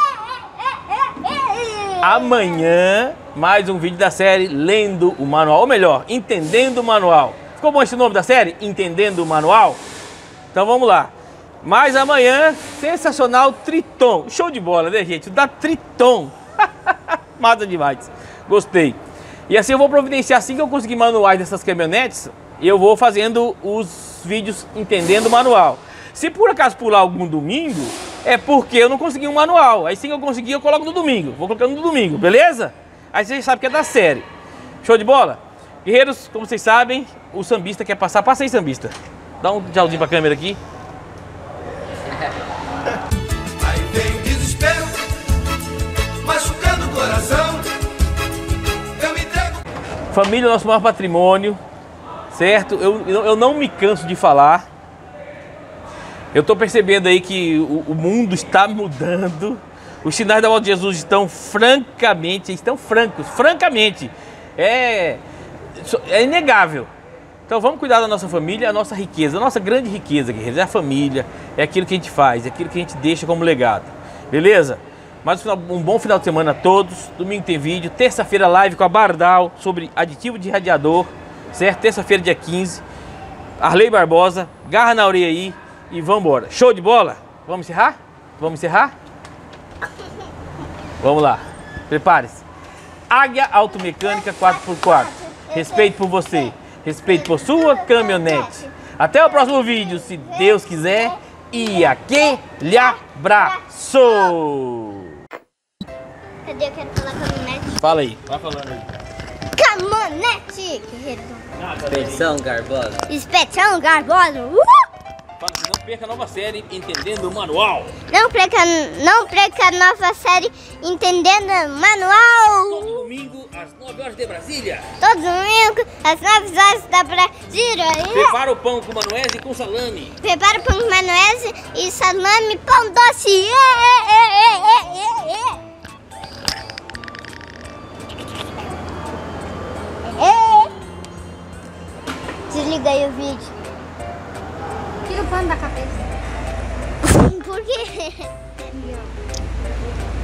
Amanhã, mais um vídeo da série Lendo o Manual, ou melhor, Entendendo o Manual. Ficou bom esse nome da série? Entendendo o Manual? Então vamos lá. Mas amanhã, sensacional Triton. Show de bola, né, gente? Da Triton. Massa demais. Gostei. E assim eu vou providenciar, assim que eu conseguir manuais dessas caminhonetes, eu vou fazendo os vídeos Entendendo o Manual. Se por acaso pular algum domingo, é porque eu não consegui um manual. Aí sim que eu conseguir, eu coloco no domingo. Vou colocando no domingo, beleza? Aí vocês sabem que é da série. Show de bola? Guerreiros, como vocês sabem, o sambista quer passar. Passa aí, sambista. Dá um tchauzinho pra câmera aqui. Aí vem desespero, machucando o coração. Eu me entrego. Família é o nosso maior patrimônio, certo? Eu não me canso de falar. Eu estou percebendo aí que o mundo está mudando. Os sinais da volta de Jesus estão francamente. É inegável. Então vamos cuidar da nossa família, a nossa riqueza, a nossa grande riqueza, guerreiros, é a família, é aquilo que a gente faz, é aquilo que a gente deixa como legado. Beleza? Mais um bom final de semana a todos. Domingo tem vídeo, terça-feira live com a Bardal sobre aditivo de radiador, certo? Terça-feira, dia 15. Arley Barbosa, garra na orelha aí. E vamos embora. Show de bola? Vamos encerrar? Vamos encerrar? Vamos lá. Prepare-se. Águia Automecânica 4x4. Respeito por você. Respeito por sua caminhonete. Até o próximo vídeo, se Deus quiser. E aquele abraço. Cadê? Eu quero falar caminhonete. Fala aí. Vai falando aí. Caminhonete. Inspeção Garbosa. Inspeção Garbosa. Fala assim, não perca a nova série Entendendo o Manual. Não perca a nova série Entendendo o Manual. Todo domingo às 9 horas de Brasília. Todo domingo às 9 horas da Brasília. Prepara o pão com maionese e com salame. Prepara o pão com maionese e salame, pão doce. Desliga aí o vídeo. Tira o pano da cabeça. Por quê?